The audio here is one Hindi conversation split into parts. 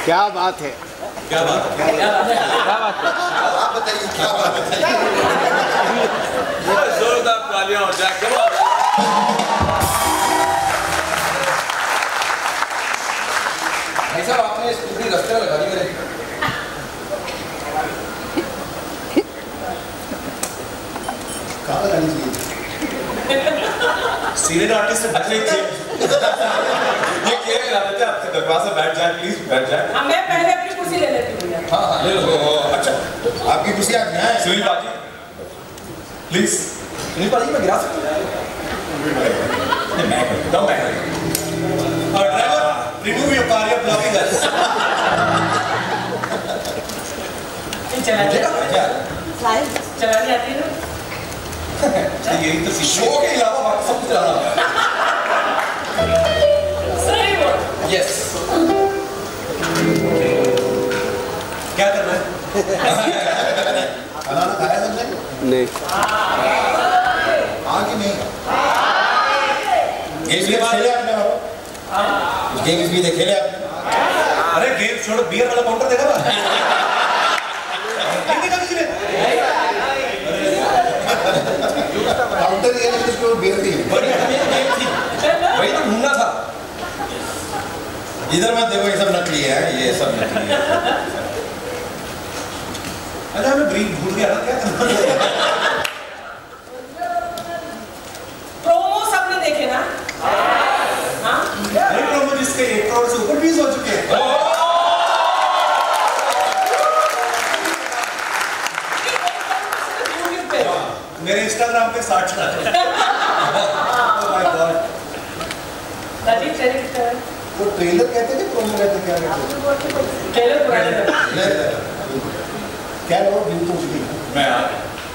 क्या बात है, क्या बात है, क्या बात है, आप बताइए क्या बात है। जोरदार तालियां हो जाए। भाई साहब आपने स्कूटी रास्ते में लगा दी मेरे। कहाँ लगानी चाहिए? सीनियर आर्टिस्ट से बचने चाहिए। ये क्या करा देते हैं आपसे दरवाजा बैठ जाए प्लीज बैठ जाए। हाँ मैं पहले अपनी कुर्सी ले लेती हूँ। हाँ हाँ ले लो। अच्छा आपकी कुर्सी आज यहाँ है। सुनील बाजी प्लीज। सुनील बाजी मैं गिरा सकता हूँ? मैं करता हूँ। और driver remove your car, you are blocking us. चलानी आती है ना? यही तो शो के अलावा बाकी सब कुछ चलाना है। सही बोल। यस। क्या करना है? खाना खाया सबने? नहीं। आगे नहीं। गेम्स भी खेले आपने? गेम्स भी खेले आपने? अरे गेम छोड़ो, बियर वाला काउंटर देखा था? काउंटर ये नहीं जिसको बियर थी, बड़ी गेम थी, वही तो ढूंढना था। इधर मत देखो, ये सब नकली है, ये सब नकली है। अच्छा मैं ब्रीफ भूल गया ना, क्या करना? प्रोमो सबने देखे ना? हाँ? अरे प्रोमो जिसके 1 करोड़ से ऊपर व्यूज हो चुके हैं। मेरे इंस्टाग्राम पे 60 चला है। Oh my god. अजीब चरित्र है। वो ट्रेलर कहते थे, प्रोमो कहते क्या कहते? ट्रेलर पुराने थे। क्या लोग व्यू तो चुकी मैं आ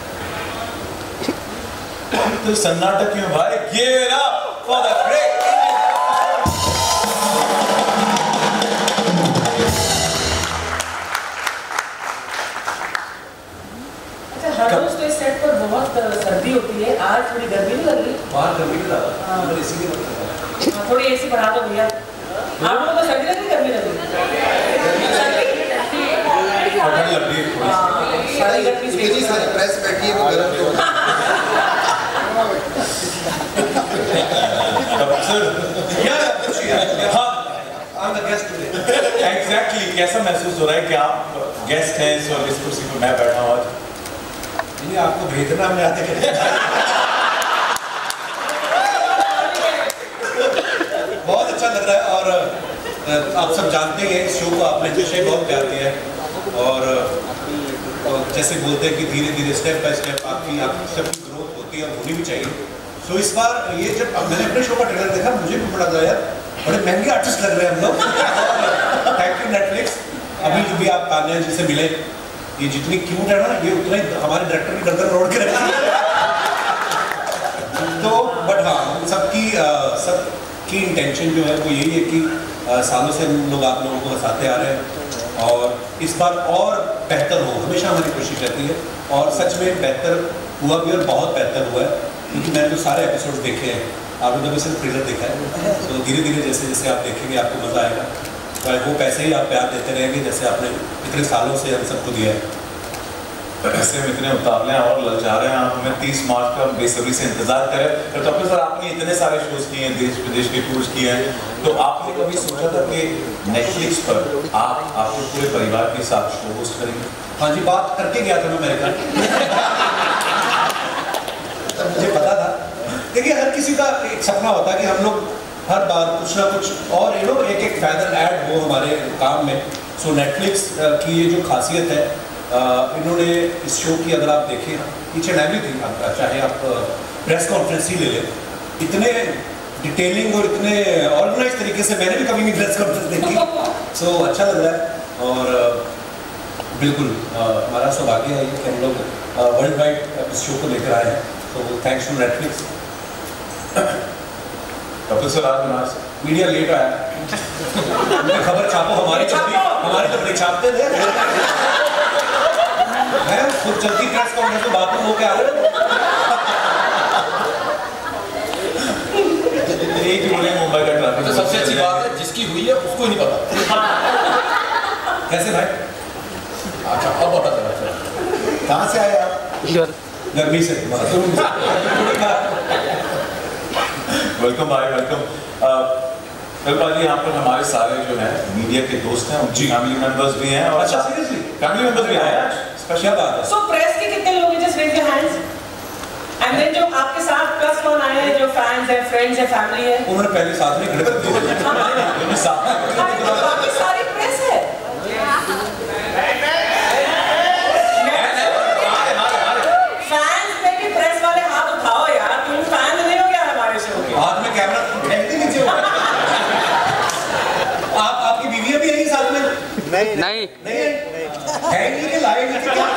तो सन्नाटा क्यों भाई? Give it up for the great हर रोज तो इस सेट पर बहुत सर्दी होती है, आज थोड़ी गर्मी नहीं लग रही? बाहर गर्मी नहीं लगा, हाँ। मैंने इसीलिए रखा था। थोड़ी एसी बढ़ा दो भैया। आप लोगों को सर्दी लग रही, गर्मी लग रही? ठंड लग रही है सारी गर्मी से जी सारी प्रेस बैठी है, वो गर्म तो हाँ एग्जैक्टली कैसा महसूस हो रहा है कि आप गेस्ट हैं इस कुर्सी पर मैं बैठा हूँ आज? नहीं आपको भेजना हमने आते हैं। बहुत अच्छा लग रहा है और आप सब जानते हैं इस शो को आपने जैसे बहुत प्यार दिया है और जैसे बोलते हैं कि धीरे धीरे स्टेप बाय स्टेप आपकी सबकी ग्रोथ होती है और होनी भी चाहिए। तो इस बार ये जब मैंने अपने शो का ट्रेलर देखा मुझे भी बड़ा लगा यार बड़े महंगे आर्टिस्ट लग रहे हैं हम लोग। Thank you Netflix. अभी जो भी आप तान्या जी से मिले, ये जितनी क्यूट है ना ये उतना ही हमारे डायरेक्टर की गर्दन रोड के रखी है। तो बट हाँ सबकी इंटेंशन जो है वो यही है कि सालों से हम लोग आप लोगों को हंसाते आ रहे हैं और इस बार और बेहतर हो, हमेशा हमारी कोशिश रहती है और सच में बेहतर हुआ भी और बहुत बेहतर हुआ है क्योंकि मैंने जो सारे एपिसोड देखे हैं, आपने तो सिर्फ ट्रेलर देखा है, तो धीरे धीरे जैसे जैसे आप देखेंगे आपको मज़ा आएगा। तो वो पैसे ही आप प्यार देते रहेंगे जैसे आपने इतने सालों से हम सबको दिया है। ऐसे में इतने उतावले हैं और ललचा रहे हैं आप हमें 30 मार्च का बेसब्री से इंतजार करें। तो डॉक्टर सर आपने इतने सारे शोज किए हैं, देश विदेश के टूर्स किए हैं, तो आपने कभी सोचा था कि नेटफ्लिक्स पर आप आपके पूरे परिवार के साथ शो होस्ट करेंगे? हाँ जी, बात करके गया था मैं अमेरिका। तब मुझे पता था। देखिए हर किसी का एक सपना होता है कि हम लोग हर बार कुछ ना कुछ और एक फैदर ऐड हो हमारे काम में। सो नेटफ्लिक्स की ये जो खासियत है, इन्होंने इस शो की अगर आप देखें ईच एंड एवरीथिंग, चाहे आप प्रेस कॉन्फ्रेंस ही ले लें, इतने डिटेलिंग और इतने ऑर्गेनाइज तरीके से मैंने भी कभी नहीं प्रेस कॉन्फ्रेंस देखी। सो अच्छा लग रहा है और बिल्कुल हमारा सौभाग्य है कि हम लोग वर्ल्ड वाइड इस शो को लेकर आए हैं। तो thanks to Netflix. Doctor sir आज मीडिया लेट आया, खबर छापो, हमारी तो बड़ी छापते थे। मैं खुद चलती प्रेस कॉन्फ्रेंस में बाथरूम होके आ रहे एक बोले मुंबई का ट्रैफिक। सबसे अच्छी बात है जिसकी हुई है उसको ही नहीं पता। कहाँ से आए आप? गर्मी से। वेलकम भाई, वेलकम। जी यहाँ पर हमारे सारे जो है मीडिया के दोस्त हैं, उनकी फैमिली मेंबर्स भी हैं और अच्छा सीरियसली फैमिली मेंबर्स भी आए हैं। स्पेशल बात है। सो प्रेस के कितने लोग हैं? Just raise your hands. And then जो आपके साथ प्लस वन आए हैं, जो फैंस हैं, फ्रेंड्स हैं, फैमिली है, उन्होंने पहले साथ में खड़े कर दिए। बाकी सारी प्रेस है। फैंस में भी प्रेस वाले हाथ उठाओ यार, तुम फैन नहीं हो क्या हमारे शो के? हाथ में कैमरा फेंकते नीचे। आपकी बीवी भी यही साथ में? नहीं है ही नहीं, लाए नहीं क्या?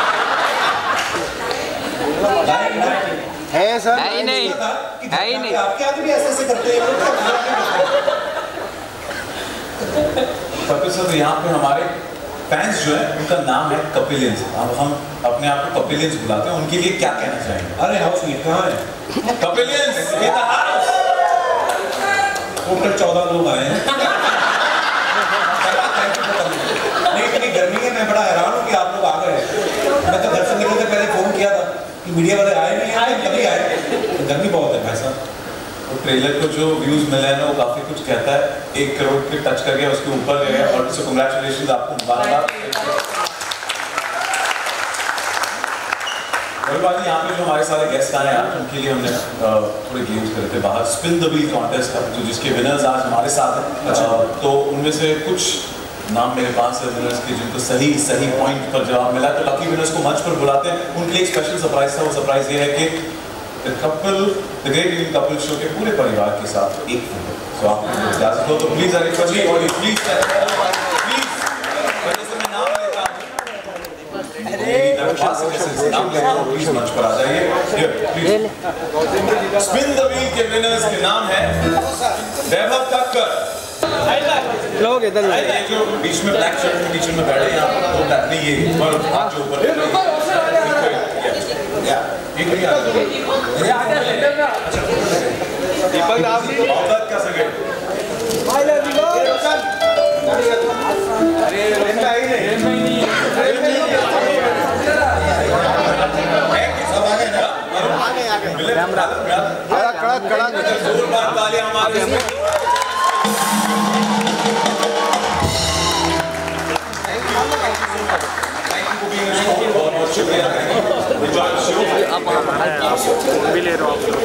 है सर, है नहीं है ही नहीं। आपके आगे भी ऐसे करते हैं। कपिल सर, यहाँ पे हमारे फैंस जो है उनका नाम है कपिलियंस। अब हम अपने आप को कपिलियंस बुलाते हैं, उनके लिए क्या कहना चाहेंगे? अरे हाउस मीट कहाँ है? कपिलियंस टोटल 14 लोग आए हैं। नहीं, इतनी गर्मी है, मैं बड़ा हैरान हूँ कि आप लोग आ गए। मैं तो घर से निकलने पहले फोन किया था कि मीडिया वाले आए नहीं आए, कभी आए। गर्मी बहुत है भाई साहब। वो ट्रेलर को जो व्यूज मिले हैं ना, वो काफी कुछ कहता है। 1 करोड़ के टच कर गया, उसके ऊपर गया और उससे कांग्रेचुलेशंस आपको, मुबारक। यहाँ पे जो हमारे सारे गेस्ट आए हैं, उनके लिए हमने थोड़े गेम्स करे थे बाहर। स्पिन द व्हील कॉन्टेस्ट का, जो जिसके विनर्स आज हमारे साथ हैं। तो उनमें से कुछ नाम मेरे पास है विनर्स के, जिनको सही पॉइंट पर जवाब मिला, तो लकी विनर्स को मंच पर बुलाते हैं। उनके लिए एक स्पेशल सरप्राइज था। वो सरप्राइज ये है कि the great Indian couple show के पूरे परिवार के साथ एक फोटो। सो आप इजाजत हो तो please I request you all, please मैं नाम लेता हूं, नाम लेता हूं, प्लीज मंच पर आ जाइए। स्पिन द व्हील के विनर्स के नाम है वैभव ठक्कर। लोग इधर ये जो बीच में ब्लैक शर्ट के बीच में बैठे हैं, यहाँ पर तो बैठने ये और हाथ के ऊपर दीपक आप औकात का सगे कड़ा जोरदार तालियां हमारे बहुत शुक्रिया। भी ले रहा हूँ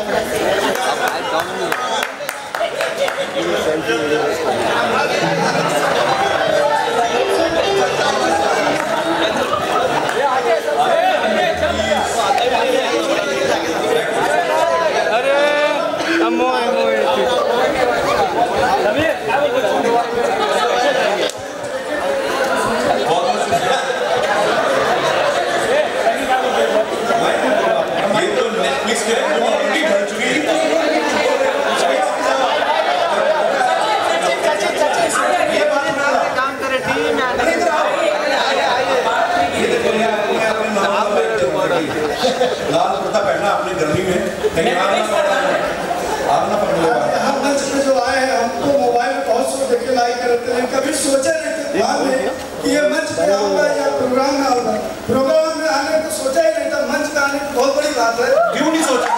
लाल कुर्ता पहना आपने गर्मी में, कहीं आग ना पकड़। यहाँ मंच पे जो आए हैं, हमको मोबाइल में बहुत से देखे लाइक करते हैं, कभी सोचा नहीं था बाद में कि ये मंच पे आऊंगा या प्रोग्राम में आऊंगा। प्रोग्राम में आने को सोचा ही नहीं था, मंच पे आने की बहुत बड़ी बात है। क्यों नहीं सोचा?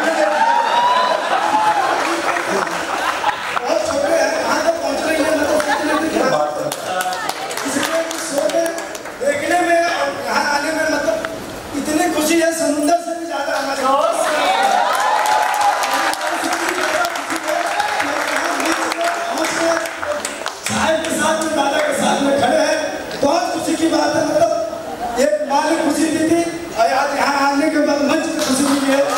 बहुत छोटे हैं, यहाँ तक पहुँच रही है, मतलब सोचने की बात है। इसलिए सोने देखने में और यहाँ आने में मतलब इतनी खुशी है, समुद्र से भी ज्यादा हमारे साहब के साथ में, दादा के साथ में खड़े हैं। बहुत खुशी की बात है। मतलब एक माली खुशी दी थी और आज यहाँ आने के बाद मंच पे खुशी मिली है।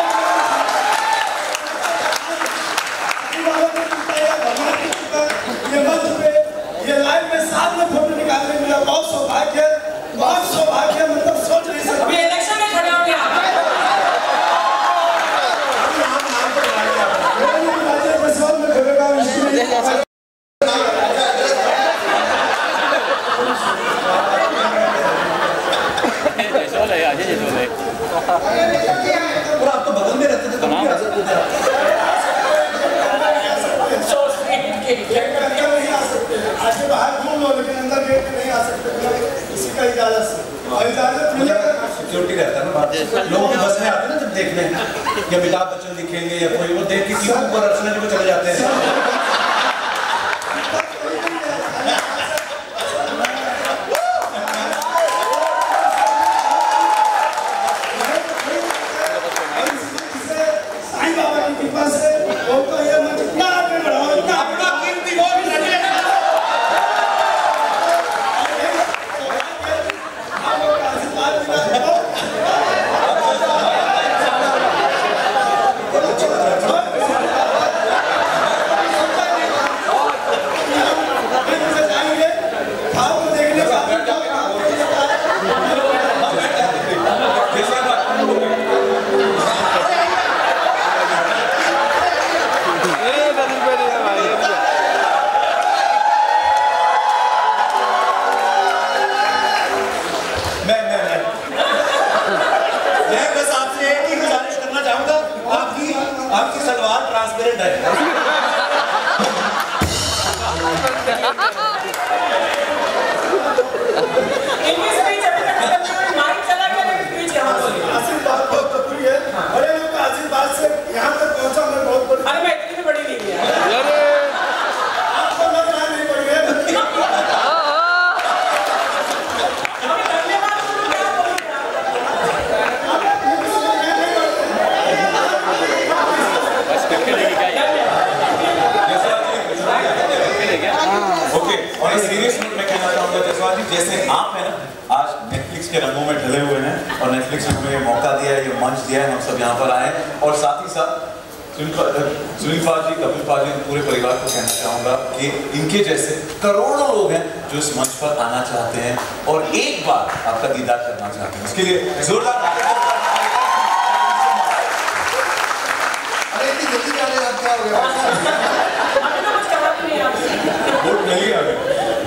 ये मंच पे ये लाइव में साथ में फोटो निकालने मिला, बहुत सौभाग्य, बहुत सौभाग्य। मतलब सोच नहीं सकते। अभी इलेक्शन में खड़े होंगे आप। और आप तो बगल में रहते थे, तो नहीं आ सकते थे। आगे बाहर घूम लो, लेकिन अंदर गेट नहीं आ सकते किसी का इजाजत से। सिक्योरिटी रहता है ना, लोग भी बस में आते हैं ना जब देखने कि अमिताभ बच्चन दिखेंगे या कोई, वो देख के क्यों ऊपर अर्चना जी को चले जाते हैं। साईं बाबा की कृपा से लोग ये मंच इतना आगे बढ़ाओ, इतना अपना कीर्ति वोट रखे। आपकी सलवार ट्रांसपेरेंट है। आशीर्वाद बहुत जरूरी है। बड़े लोग का आशीर्वाद से यहाँ तक पहुँचा मैं बहुत बड़ी। अरे मैं इतनी बड़ी नहीं है। आपको लग रहा नहीं बड़ी है। ओके, और इस सीरियस नोट में कहना चाहूँगा जसवाल जी, जैसे आप हैं ना आज नेटफ्लिक्स के रंगों में ढले हुए हैं और नेटफ्लिक्स ने हमें ये मौका दिया है, ये मंच दिया है, हम सब यहाँ पर आए, और साथ ही साथ सुनील पाजी, कपिल पाजी, पूरे परिवार को कहना चाहूँगा कि इनके जैसे करोड़ों लोग हैं जो इस मंच पर आना चाहते हैं और एक बार आपका दीदार करना चाहते हैं। इसके लिए जोरदार वोट नहीं आ गया।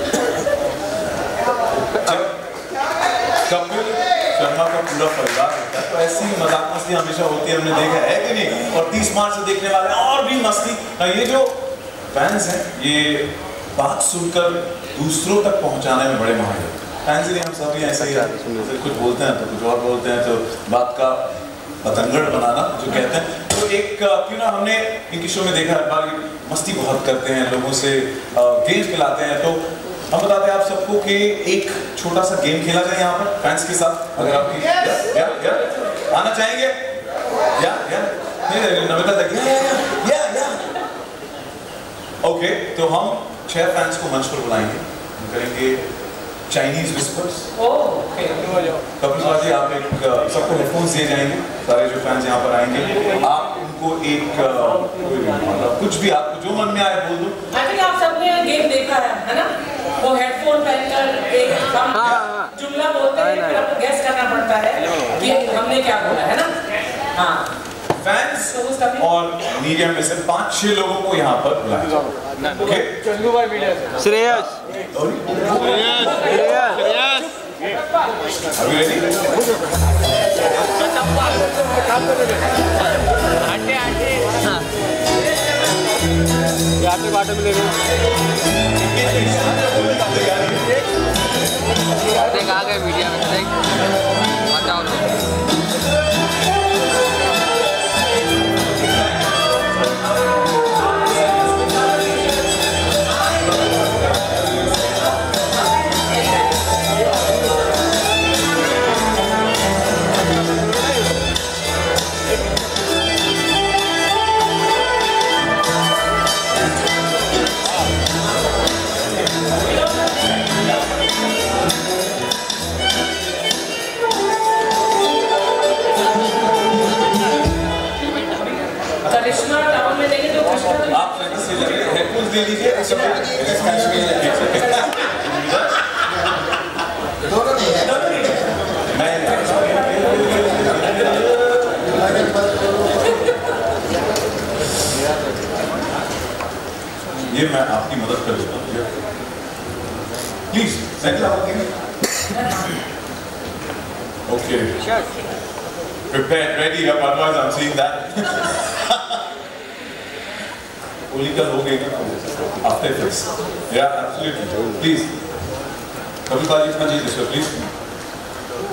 कपिल शर्मा का पूरा परिवार होता है तो ऐसी मजाक मस्ती हमेशा होती है, हमने देखा है कि नहीं, और 30 मार्च से देखने वाले और भी मस्ती। ये जो फैंस हैं ये बात सुनकर दूसरों तक पहुंचाने में बड़े माहिर हैं। फैंस ही हम सभी ऐसे ही कुछ बोलते हैं तो कुछ और बोलते हैं, तो बात का पतंगड़ बनाना जो कहते हैं। तो एक क्यों ना हमने इनकी शो में देखा, इकबाल मस्ती बहुत करते हैं, लोगों से गेम्स खिलाते हैं, तो हम बताते हैं आप सबको कि एक छोटा सा गेम खेला जाए यहाँ पर फैंस के साथ। अगर आपकी या आना चाहेंगे या नमिता तक या ओके, तो हम 6 फैंस को मंच पर बुलाएंगे, हम करेंगे चाइनीज विस्पर्स। कपिल पाजी आप एक सबको हेडफोन्स दिए जाएंगे, सारे जो फैंस यहाँ पर आएंगे आप उनको एक कुछ भी आपको जो मन में आए बोल दो। आई थिंक आप सबने गेम देखा है ना, वो हेडफोन पहनकर एक जुमला बोलते हैं, फिर आपको गेस करना पड़ता है कि हमने क्या बोला है ना। हाँ, फैंस और मीडिया में से 5-6 लोगों को यहाँ पर बुलाया। ओके, श्रेयस अभी रेडी? आटे मिलेगा। देख आ गए मीडिया में, देख बताओ लोग। आप से हेडफोन्स दे लीजिए, ये मैं आपकी मदद कर देता हूँ, please settle okay. Prepared, ready, otherwise I'm seeing that. Political हो गई ना after effects. Yeah, absolutely. Please. Kapil पाजी इतना चीज इसको प्लीज।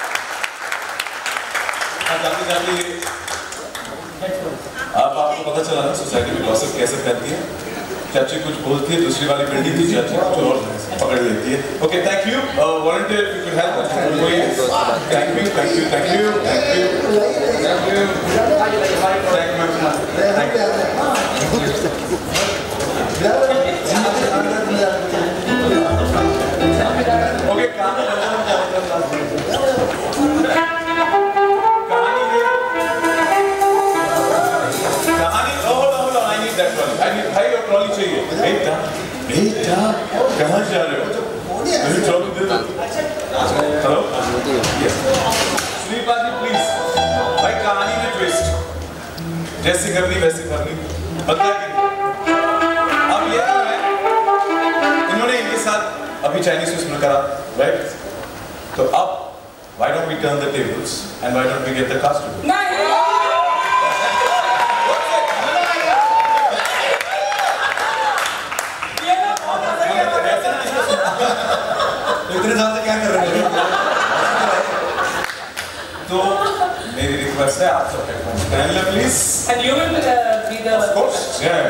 जाते जाते अब आपको पता चला ना सोसाइटी में गॉसिप कैसे फैलती है। चाची कुछ बोलती है, दूसरी वाली बिल्डिंग की चाची कुछ और पकड़ लेती है। Okay, thank you volunteer, if you can help. Thank you, thank you, thank you, thank you, thank you, thank you. Okay, कहानी भाई और ट्रॉली चाहिए। बेटा बेटा कहाँ जा रहे हो? मेरी ट्रॉली दे दो। Hello Shripa ji please. भाई कहानी में ट्विस्ट, जैसी करनी वैसी करनी, पता है कि अब ये तो है, इन्होंने इनके साथ अभी चाइनीज फिल्म करा, राइट? तो अब why don't we turn the tables and why don't we get the costume? इतने साल से क्या कर रहे हो? तो मेरी रिक्वेस्ट है आप सब stand up please. And you will be the Of course, yeah.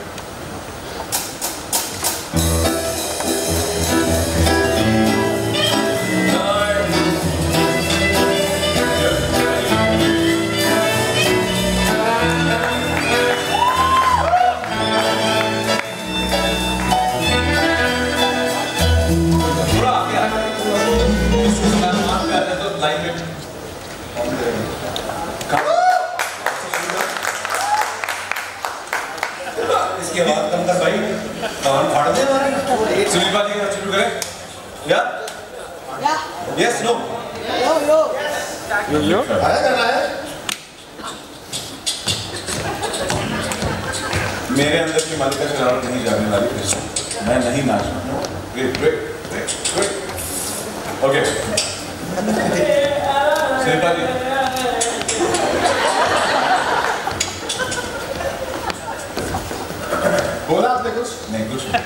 इसके बाद कम कर भाई, कान फाड़ दे हमारे। सुनील बाजी का शुरू करें? या? Yes, no? यो आया करना है। मेरे अंदर की मलिका शरारत नहीं जाने वाली कृष्ण, मैं नहीं नाचूं। Great, great, great, great. Okay. Sunil बाजी। बोला आपने कुछ? नहीं कुछ नहीं।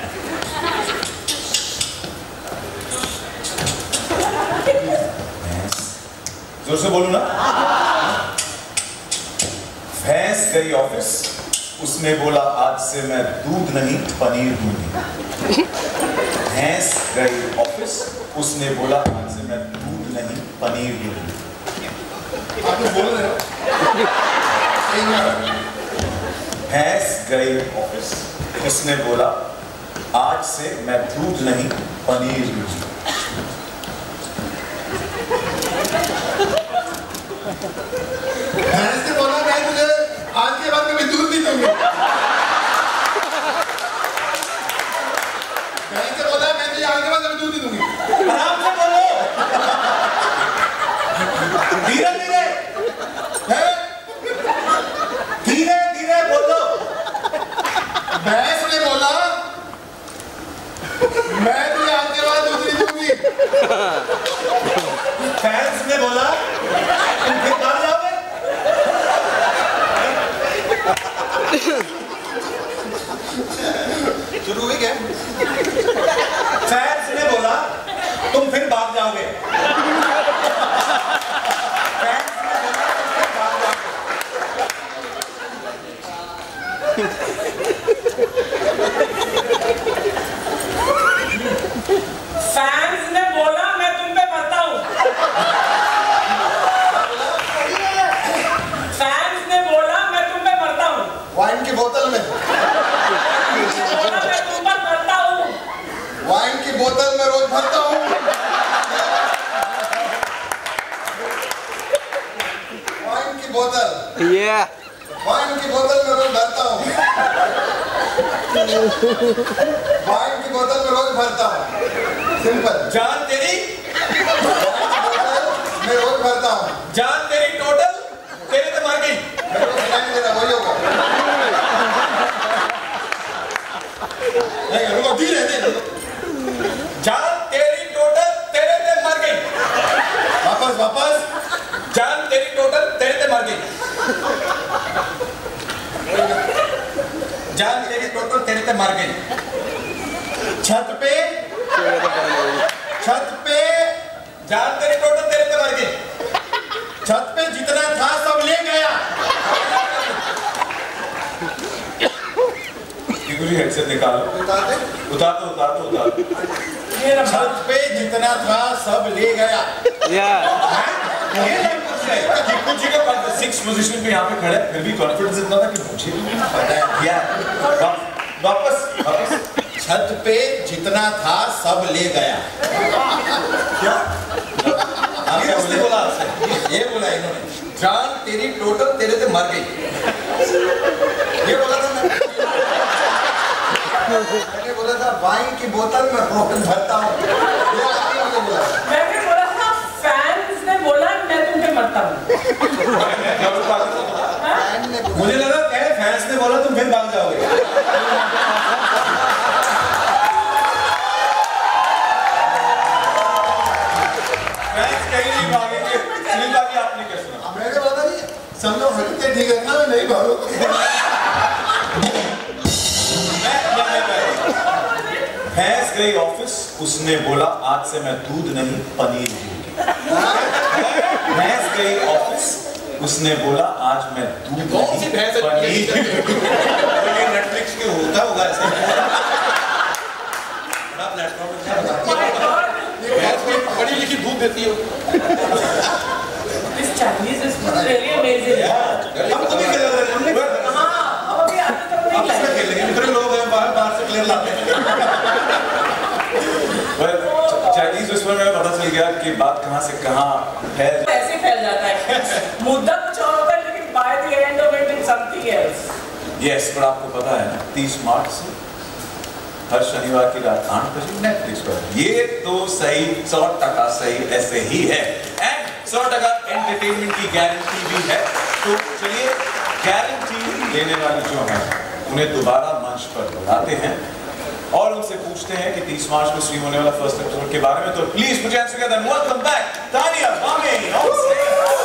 जोर से बोलू ना। भैंस गई ऑफिस, उसने बोला आज से मैं दूध नहीं पनीर दूंगी। भैंस गई ऑफिस, उसने बोला आज से मैं दूध नहीं पनीर दूंगी। आप लोग बोल रहे हो? भैंस गई ऑफिस, उसने बोला आज से मैं दूध नहीं पनीर दूंगी। भैंस ने बोला मैं तुझे आज के बाद कभी दूध नहीं दूंगी। भैंस ने बोला मैं तुझे आज के बाद कभी दूध नहीं दूंगी। आराम से बोलो, धीरे धीरे, धीरे धीरे बोलो। भैंस ने बोला मैं तुझे आज के बाद दूध नहीं दूंगी। फैंस ने बोला तुम फिर बाहर जाओगे। शुरू हुई क्या? फैंस ने बोला तुम फिर भाग जाओगे। फैंस ने बोला तुम फिर भाग जाओगे। फैंस ने बोला मैं तुम पे मरता हूँ। फैंस ने बोला मैं तुम पे मरता हूँ। वाइन की बोतल में, बोला मैं तुम पर मरता हूँ। वाइन की बोतल में रोज भरता हूँ। वाइन की बोतल, वाइन की बोतल में रोज भरता हूँ। वाइन की बोतल में रोज भरता हूँ। सिंपल। जान तेरी, मैं रोज भरता हूँ। जान तेरी टोटल तेरे तो मार गई। मैं रोज लाइन दे रहा, वही होगा। नहीं रुको, धीरे धीरे। जान तेरी टोटल तेरे ते मर गई। वापस वापस। जान तेरी टोटल तेरे ते मर गई। जान तेरी टोटल तेरे ते मर गई। छत पे, छत पे, जान तेरी टोटल तेरे ते मर गई। छत पे जितना था बिल्कुल ही हेडसेट निकालो, उतार दो। छत पे जितना था सब ले गया। कुछ जी का 6 पोजीशन पे यहाँ पे खड़े, फिर भी कॉन्फिडेंस इतना था कि मुझे पता है क्या। वापस छत पे जितना था सब ले गया। क्या? किसने बोला आपसे? ये बोला इन्होंने, जान तेरी टोटल तेरे से मर गई। ये बोला था मैंने बोला था वाइन की बोतल में रोकन भरता हूँ। मैंने बोला था फैंस ने बोला मैं तुम पे मरता हूँ। मुझे लगा क्या फैंस ने बोला तुम फिर भाग जाओगे। फैंस कहीं नहीं भागेंगे। सुनीता जी आपने क्या सुना? मैंने बोला था सब लोग हटते ठीक है ना, मैं नहीं भागूंगा। भैंस गई ऑफिस, उसने बोला आज से मैं दूध नहीं पनीर पीऊंगी। भैंस गई ऑफिस, उसने बोला आज मैं दूध कौन सी भैंस है? पनीर नेटफ्लिक्स के होता होगा ऐसे बड़ा प्लेटफॉर्म पढ़ी लिखी दूध देती हो। This Chinese is really amazing. हम तो नहीं खेल रहे, हमने हाँ, अब अभी आगे तक नहीं आप इसमें लाए। खेलेंगे, इतने लोग हैं बाहर से क्लियर लाते हैं। चाइनीज विस्पर में पता चल गया कि बात कहाँ से कहाँ फैल ऐसे फैल जाता है। मुद्दा कुछ और होता है लेकिन by the end of it it's something else. Yes, पर आपको पता है ना 30 मार्च से हर शनिवार की रात 8 बजे नेटफ्लिक्स पर। ये तो सही 100% सही ऐसे ही है एंड 100% एंटरटेनमेंट की गारंटी भी है। तो चलिए गारंटी लेने वाले जो हैं उन्हें दोबारा मंच पर बुलाते हैं और उनसे पूछते हैं कि 30 मार्च को स्ट्रीम होने वाला फर्स्ट एपिसोड के बारे में। तो please put your hands together and welcome back Tania मामी ऑन स्टेज।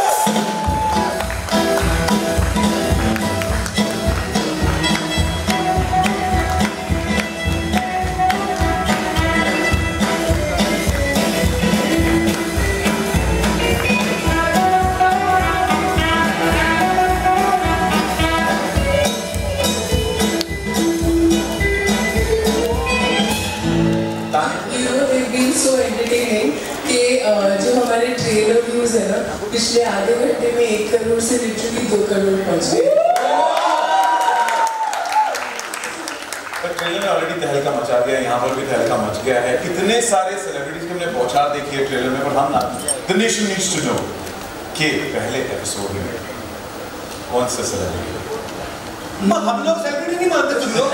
so entertaining कि जो हमारे ट्रेलर व्यूज है ना पिछले आधे घंटे में 1 करोड़ से लिटरली 2 करोड़ पहुंच गए। ट्रेलर में ऑलरेडी तहलका मचा गया है, यहाँ पर भी तहलका मच गया है। इतने सारे सेलिब्रिटीज की हमने बौछार देखी है ट्रेलर में, पर हम ना the nation needs to know कि पहले एपिसोड में कौन सा सेलिब्रिटी? हम लोग सेलिब्रिटी नहीं मानते तुम लोग।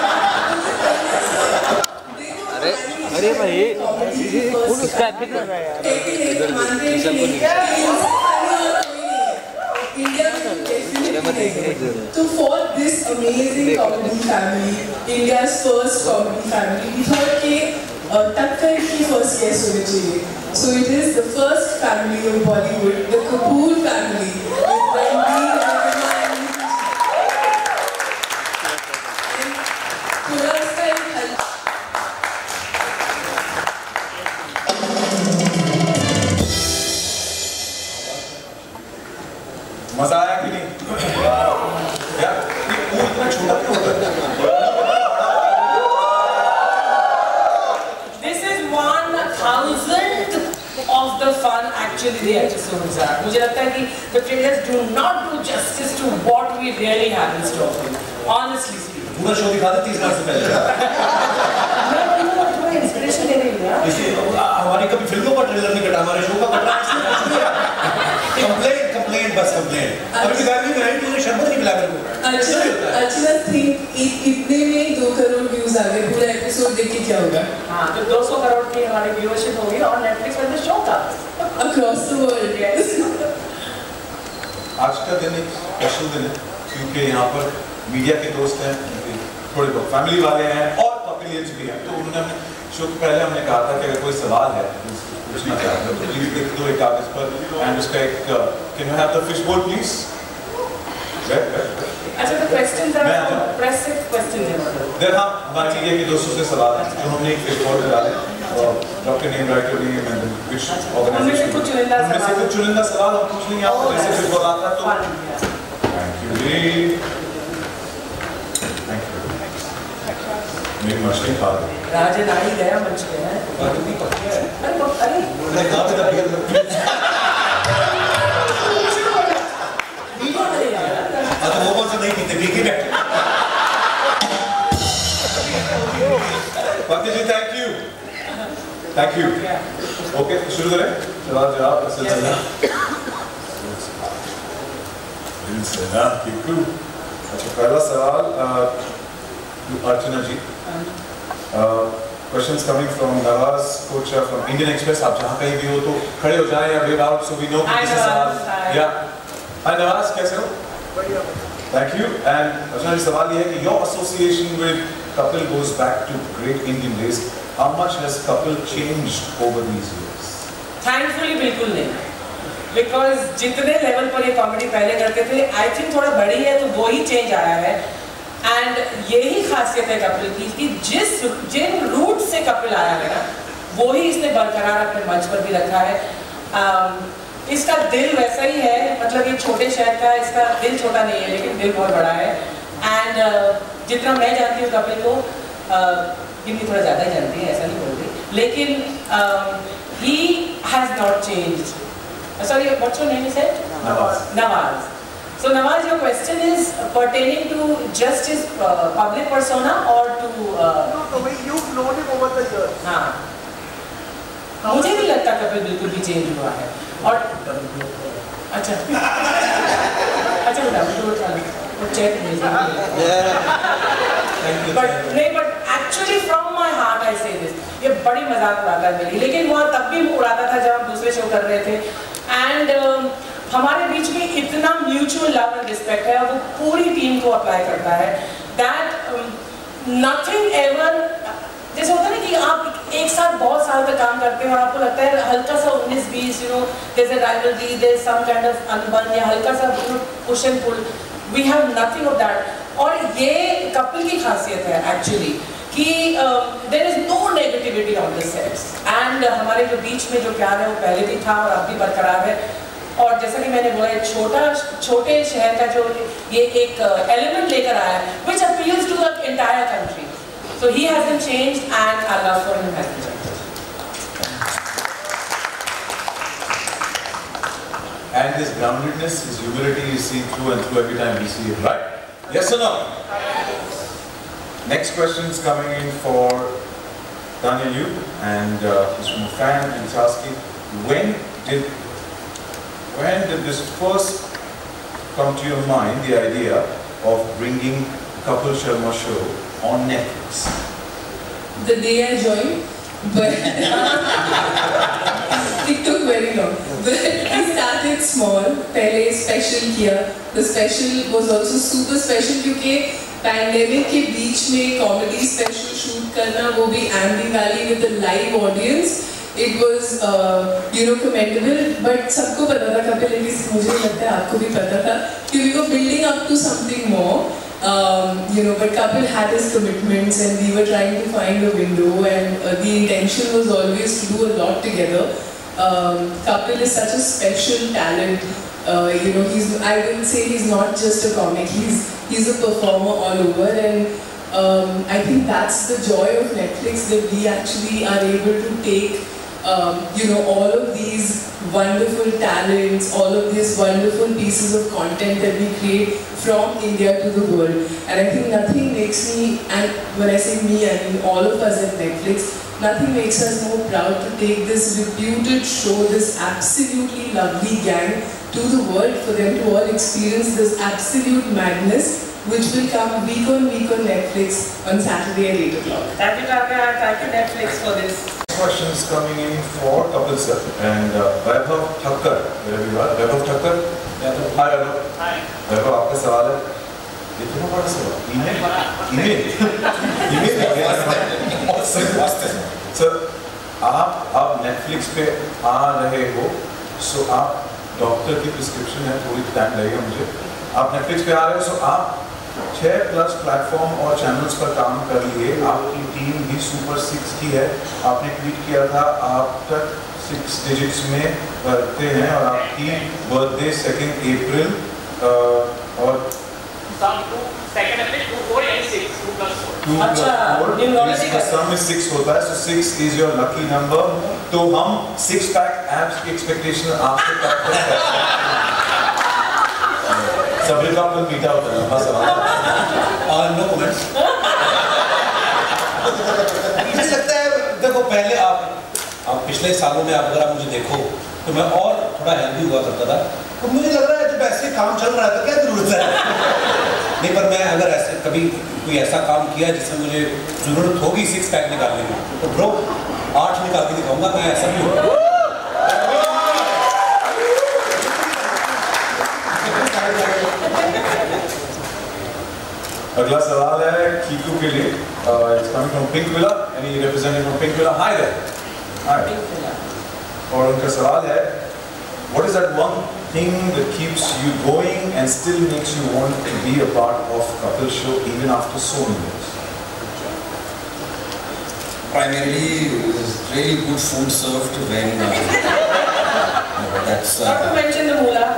अरे भाई उसका एपिक कर रहा है So for this amazing comedy family, India's first comedy family, we thought कि टक्कर की first guest होनी चाहिए. So it is the first family of Bollywood, the Kapoor family, with Ranveer and मजा आया कि नहीं? यार ये इतना छोटा क्यों होता है? This is 1,000th of the fun actually the episodes are. मुझे लगता है कि the trailers do not do justice to what we really have in store for you. Honestly speaking. पूरा शो दिखा दे 30 साल से पहले। मैं इंस्पिरेशन ले रही हूँ यार। हमारी कभी फिल्मों का ट्रेलर नहीं कटा, हमारे शो का कटा। कंप्लेंट बस कंप्लेंट। अभी भी गाड़ी में आई तुझे शब्द नहीं मिला मेरे को। अच्छा थिंक इतने में 2 करोड़ व्यूज आ गए, पूरा एपिसोड देख के क्या होगा? हाँ तो 200 करोड़ की हमारी व्यूअरशिप होगी और नेटफ्लिक्स पर शो का अक्रॉस द वर्ल्ड। आज का दिन एक स्पेशल दिन है क्योंकि यहाँ पर मीडिया के दोस्त हैं, थोड़े बहुत फैमिली वाले हैं और पॉपुलर्स भी हैं। तो उन्होंने अपने शो के पहले हमने कहा था कि अगर कोई सवाल है पूछना चाहते हो तो प्लीज लिख दो एक कागज पर एंड उसका एक can you have the fish bowl please. अच्छा तो क्वेश्चंस आर प्रेस से क्वेश्चन है मतलब देयर हाँ हमारे मीडिया के दोस्तों से सवाल है जो हमने एक फिश बोल में डाले और doctor name write your name and which organisation उनमें से कुछ चुनिंदा सवाल हम पूछ लेंगे आपको जैसे फिश बोल आता तो थैंक यू जी थैंक यू मेरी मछली खा गई। राजन आ ही गया मंच पे है। अरे तो वो कौन सा नहीं पीते पीके बैठे। बाकी जी थैंक यू। ओके शुरू करें सवाल जवाब का सिलसिला। अच्छा पहला सवाल अर्चना जी। Questions coming from Nawaz Kocha from Indian Express. आप जहाँ कहीं भी हो तो खड़े हो जाएं या wave out so we know कि किसी सवाल। Yeah. Hi Nawaz, कैसे हो? Thank you. And अर्चना जी सवाल ये है कि your association with Kapil goes back to great Indian days. How much has Kapil changed over these years? Thankfully बिल्कुल नहीं। Because जितने लेवल पर ये कॉमेडी पहले करते थे, I think थोड़ा बड़ी है तो वो ही चेंज आया है। एंड यही खासियत है कपिल की कि जिन रूट से कपिल आया है ना, वो ही इसने बरकरार अपने मंच पर भी रखा है। इसका दिल वैसा ही है, मतलब ये छोटे शहर का, इसका दिल छोटा नहीं है लेकिन दिल बहुत बड़ा है। एंड जितना मैं जानती हूँ कपिल को, गिन्नी थोड़ा ज़्यादा ही जानती है, ऐसा नहीं बोल रही, लेकिन he has not changed. Sorry, what's your name? You said? Nawaz. So Nawaz, your question is pertaining to just his public persona or to? No, the way you've known him over the years. हाँ, मुझे नहीं लगता कपिल बिल्कुल भी चेंज हुआ है। और अच्छा बेटा वो check but actually from my heart I say this, ये बड़ी मजाक उड़ाता है मेरी, लेकिन वो तब भी उड़ाता था जब हम दूसरे शो कर रहे थे। एंड हमारे बीच में इतना म्यूचुअल लव एंड रिस्पेक्ट है, वो पूरी टीम को अप्लाई करता है दैट नथिंग एवर, जैसे होता है ना कि आप एक साथ बहुत साल तक काम करते हैं और आपको लगता है हल्का सा 19-20 there's a rivalry, there's some kind of अनबन या हल्का सा push and pull, we have nothing of that। और ये कपिल की खासियत है एक्चुअली कि there is no negativity on the sets, and हमारे जो बीच में जो प्यार है वो पहले भी था और अब भी बरकरार है। और जैसा कि मैंने बोला, छोटे शहर का जो ये एक एलिमेंट लेकर आया है which appeals to the entire country, so he hasn't changed and our love for him hasn't changed. And his groundedness, his humility is seen through and through every time we see it, right? Yes or no? Next question is coming in for Tanya Yu, and he's from a fan and he's asking, when did this first come to your mind, the idea of bringing Kapil Sharma show on Netflix? The day I joined, but it took very long. But we started small. पहले special किया. The special was also super special क्योंकि pandemic के बीच में comedy special shoot करना, वो भी Ambi Valley with a live audience. It was commendable. But सबको पता था कपिल, मुझे लगता है आपको भी पता था कि we were building up to something more. But Kapil had his commitments and we were trying to find a window, and the intention was always to do a lot together. Kapil is such a special talent. I wouldn't say he's not just a comic, he's a performer all over, and I think that's the joy of Netflix, that we actually are able to take all of these wonderful talents, all of these wonderful pieces of content that we create from India to the world. And I think nothing makes me, and when I say me, I mean all of us at Netflix, nothing makes us more proud to take this reputed show, this absolutely lovely gang to the world, for them to all experience this absolute madness, which will come week on Netflix on Saturday at 8 o'clock. Thank you Tanya, thank you Netflix for this. Questions coming in for Kapil sir and Vaibhav Thakkar, wherever you are. Vaibhav Thakkar. Hi Vaibhav. Hi. Vaibhav, आपका सवाल है? इतना बड़ा सवाल? email सर, आप अब Netflix पे आ रहे हो, so आप डॉक्टर की प्रिस्क्रिप्शन है, थोड़ी टाइम लगेगा मुझे। आप Netflix पे आ रहे हो, so आप 6+ प्लेटफॉर्म और चैनल्स पर काम कर लिए। आपकी टीम भी सुपर 6 की है। आपने ट्वीट किया था आप तक 6 डिजिट्स में करते हैं और आपकी बर्थडे 2 अप्रैल और Sum 2, second element 2, 4 and 6, 2 plus 4. अच्छा, न्यूमरोलॉजी का सम में 6 होता है, so 6 is your lucky number. तो हम 6 पैक एब्स की एक्सपेक्टेशन आपसे करते हैं. सब्र का आपको मीठा होता है, बस नो कमेंट्स. मुझे लगता है देखो पहले आप पिछले सालों में अगर आप मुझे देखो तो मैं और थोड़ा हेल्दी हुआ करता था, तो मुझे लग रहा है जब ऐसे काम चल रहा है तो क्या जरूरत है. नहीं, पर मैं अगर ऐसे कभी कोई ऐसा काम किया जिसमें मुझे जरूरत होगी 6 पैक निकालने की, तो ब्रो 8 निकाल के दिखाऊंगा मैं, ऐसा भी होगा. अगला सवाल है कीकू के लिए. It's coming from Pink Villa. Any representative from Pink Villa? Hi there. Hi. और उनका सवाल है, what is that one thing that keeps you going and still makes you want to be a part of couple show even after so many years? Primarily, really good food served when that's not to mention the moolah.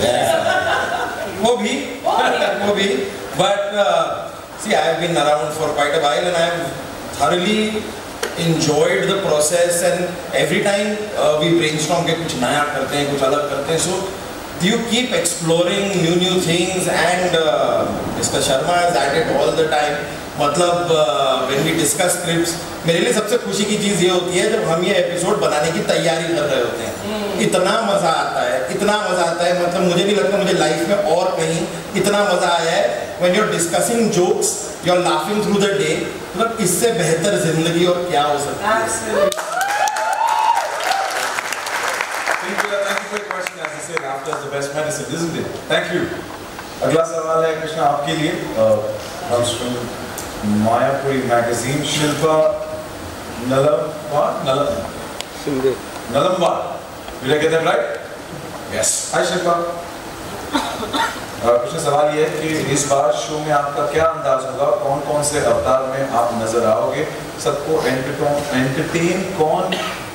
वो भी but see, I have been around for quite a while and I have thoroughly enjoyed the process, and every time we brainstorm के कुछ नया करते हैं, कुछ अलग करते हैं, so you keep exploring new things and Mr. Sharma is at it all the time. मतलब when we discuss scripts, मेरे लिए सबसे खुशी की चीज़ ये होती है जब हम ये एपिसोड बनाने की तैयारी कर रहे होते हैं. इतना मज़ा आता है, मतलब मुझे भी लगता है मुझे लाइफ में और कहीं इतना मज़ा आया है. when you're discussing jokes, you're laughing through the day. मतलब इससे बेहतर जिंदगी और क्या हो सकती है. Thank you for your question. As I said, laughter is the best medicine, isn't it? Thank you. अगला सवाल है कृष्णा आपके लिए. comes from Mayapuri magazine. Shilpa Nalamwar. Did I get that right? Yes. Hi Shilpa. Krishna सवाल ये है कि इस बार शो में आपका क्या अंदाज होगा, कौन से अवतार में आप नजर आओगे, सबको एंटरटेन कौन,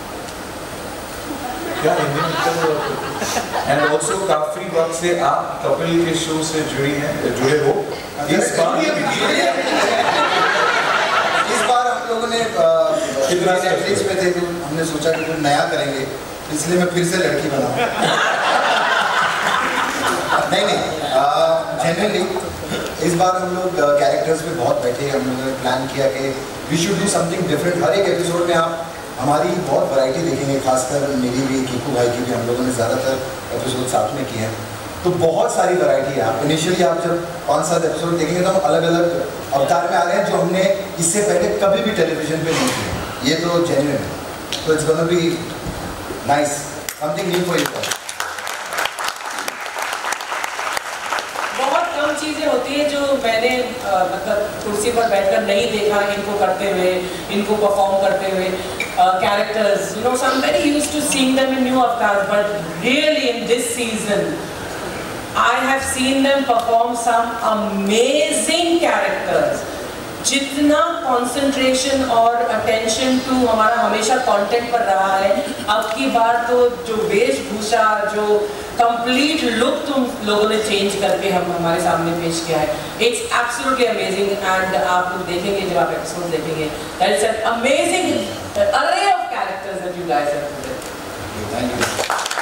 क्या हिंदी में, एंड ऑल्सो काफी वक्त से आप कपिल के शो से जुड़े हो. इस बार हम लोगों ने कितना नेटफ्लिक्स पे थे तो हमने सोचा कि कुछ नया करेंगे, इसलिए मैं फिर से लड़की बनाऊं. नहीं जनरली इस बार हम लोग कैरेक्टर्स पे बहुत बैठे, हम लोगों ने प्लान किया कि we should do something different. हर एक एपिसोड में आप हमारी बहुत वैरायटी देखेंगे, खासकर मेरी भी, कीकू भाई की भी. हम लोगों ने ज़्यादातर एपिसोड साथ में किए हैं, तो बहुत सारी वैरायटी है. आप इनिशियली आप जब 5-7 एपिसोड देखेंगे तो हम अलग अलग अवतार में आ रहे हैं जो हमने इससे पहले कभी भी टेलीविजन पे नहीं किया. ये तो जेन्युइन है, तो it's gonna be nice, something new for you. बहुत कम चीज़ें होती है जो मैंने मतलब कुर्सी पर बैठकर नहीं देखा इनको करते हुए, इनको परफॉर्म करते हुए. Characters, you know, so I'm very used to seeing them in new avatars, but really in this season, I have seen them perform some amazing characters. जितना कंसंट्रेशन और अटेंशन टू हमारा हमेशा कंटेंट पर रहा है, अब की बार तो जो वेशभूषा, जो कंप्लीट लुक तुम लोगों ने चेंज करके हमारे सामने पेश किया है. It's absolutely amazing. एंड आप लोग देखेंगे जब आप एपिसोड देखेंगे, that is an amazing array of characters that you guys have put. Thank you.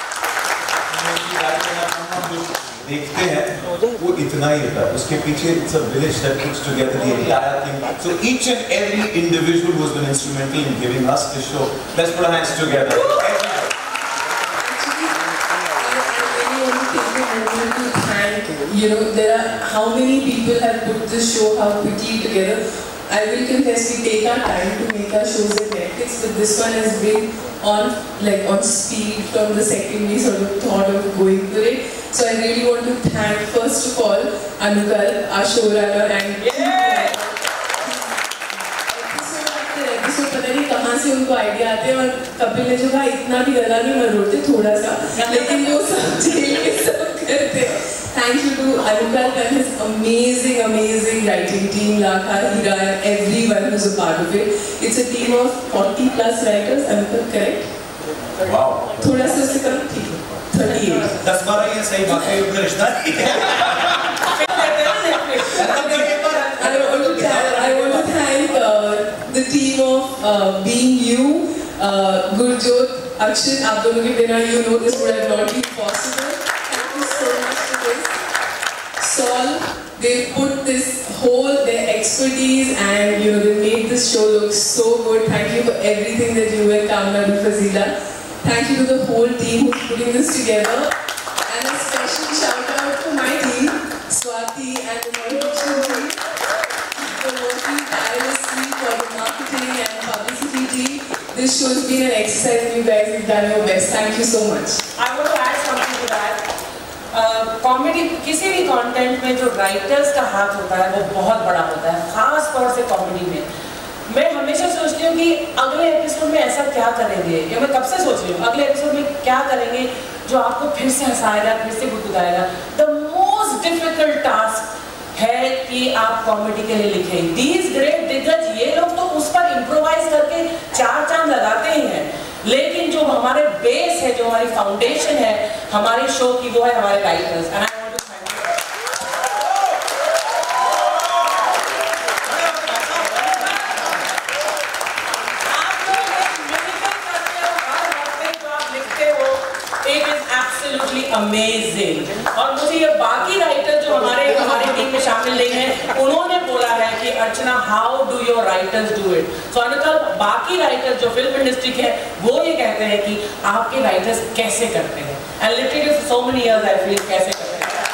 देखते हैं वो इतना ही होता है, उसके पीछे it's a village that puts together the entire thing. So each and every individual who has been instrumental in giving us this show. Let's put our hands together. You know, there are how many people have put this show how quickly together. I will confess, we take our time to make our shows at Netflix, but this one has been on speed from the second we sort of thought of going for it. So I really want to thank first of all Anukal, our showrunner, and episode पता नहीं कहाँ से उनको आइडिया आते हैं. और कपिल ने जो कहा इतना भी गला नहीं मरोड़ते, थोड़ा सा, लेकिन वो सब झेल के सब करते. Thank you to Anukal and his amazing writing team, Lakha, Hira, and everyone who's a part of it. It's a team of 40+ writers. Anukal, correct? Wow. थोड़ा सा उससे कम, ठीक है, 38. 10-12 ये सही बात है, अपना रिश्ता I want to thank the team of Being You, Gurjot, Akshin, आप दोनों के बिना you know this would have not been possible. Thank you so much for this. Saul, they put this whole their expertise and they made this show look so good. Thank you for everything that you and Kamna and Fazila. Thank you to the whole team who's putting this together. And a special shout out to my team, Swati and the production team. For working tirelessly for the marketing and publicity team. This show has been an exercise and you guys have done your best. Thank you so much. I want to add something to that. Comedy किसी भी कंटेंट में जो राइटर्स का हाथ होता है वो बहुत बड़ा होता है, खास तौर से कॉमेडी में। मैं हमेशा सोचती हूँ कि अगले एपिसोड में ऐसा क्या करेंगे, ये मैं कब से सोच रही हूँ, अगले एपिसोड में क्या करेंगे जो आपको फिर से हंसाएगा, फिर से गुदगुदाएगा। द मोस्ट डिफिकल्ट टास्क है कि आप कॉमेडी के लिए लिखें। दीज ग्रेट दिग्गज, ये लोग तो उस पर इम्प्रोवाइज करके चार चांद लगाते ही हैं, लेकिन जो हमारे बेस है, जो हमारी फाउंडेशन है हमारी शो की, वो है हमारे writers. And I want to thank you. आप लिखते हो इट इज एब्सोल्युटली अमेजिंग। और मुझे ये बाकी राइटर जो हमारे टीम में शामिल नहीं है, उन्होंने बोला है कि Archana how do your writers do it. So uncle, बाकी राइटर जो फिल्म इंडस्ट्री के हैं वो ये कहते हैं कि आपके राइटर्स कैसे करते हैं, and literally for so many years I feel कैसे करते हैं।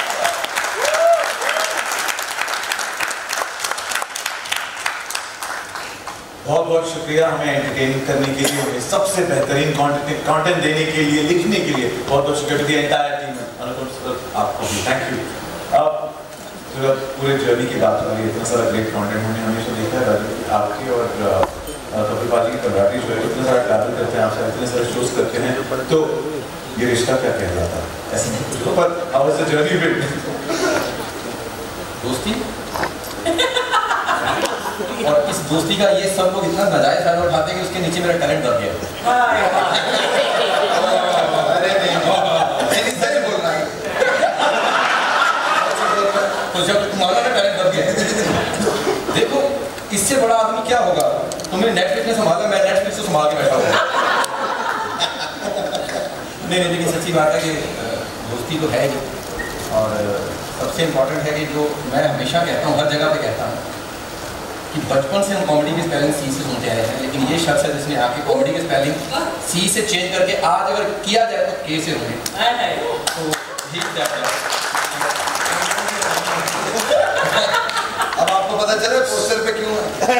बहुत बहुत शुक्रिया हमें एंटरटेन करने के लिए, हमें सबसे बेहतरीन कंटेंट देने के लिए, लिखने के लिए बहुत बहुत शुक्रिया to the entire team. Anupam sir, आपको भी थैंक यू। अब पूरे जर्नी की बात हो रही है, इतना सारा ग्रेट कंटेंट हमने हमेशा देखा है आपकी और कपिल पाजी की कमराटी जो है, इतना सारा ट्रैवल करते हैं आपसे, इतने सारे शोज करते हैं, तो ये रिश्ता क्या कहलाता है ऐसे नहीं, पर how was the journey with dosti. और इस दोस्ती का ये सब लोग इतना नाजायज फायदा उठाते हैं कि उसके नीचे मेरा टैलेंट दब गया। तो जब तुम्हारा टैलेंट दब गया, देखो इससे बड़ा आदमी क्या होगा। तुमने नेटफ्लिक्स ने संभाला, मैं नेटफ्लिक्स को संभाल के बैठा हूँ। नहीं, लेकिन सच्ची बात है कि दोस्ती तो है ही, और सबसे इम्पोर्टेंट है कि जो मैं हमेशा कहता हूँ, हर जगह पे कहता हूँ कि बचपन से हम कॉमेडी के स्पेलिंग सी से सुनते आए हैं, लेकिन ये शख्स है जिसने आके कॉमेडी के स्पेलिंग सी से चेंज करके आज अगर किया जाए तो के से होंगे। तो अब आपको पता चला पोस्टर पे क्यों है।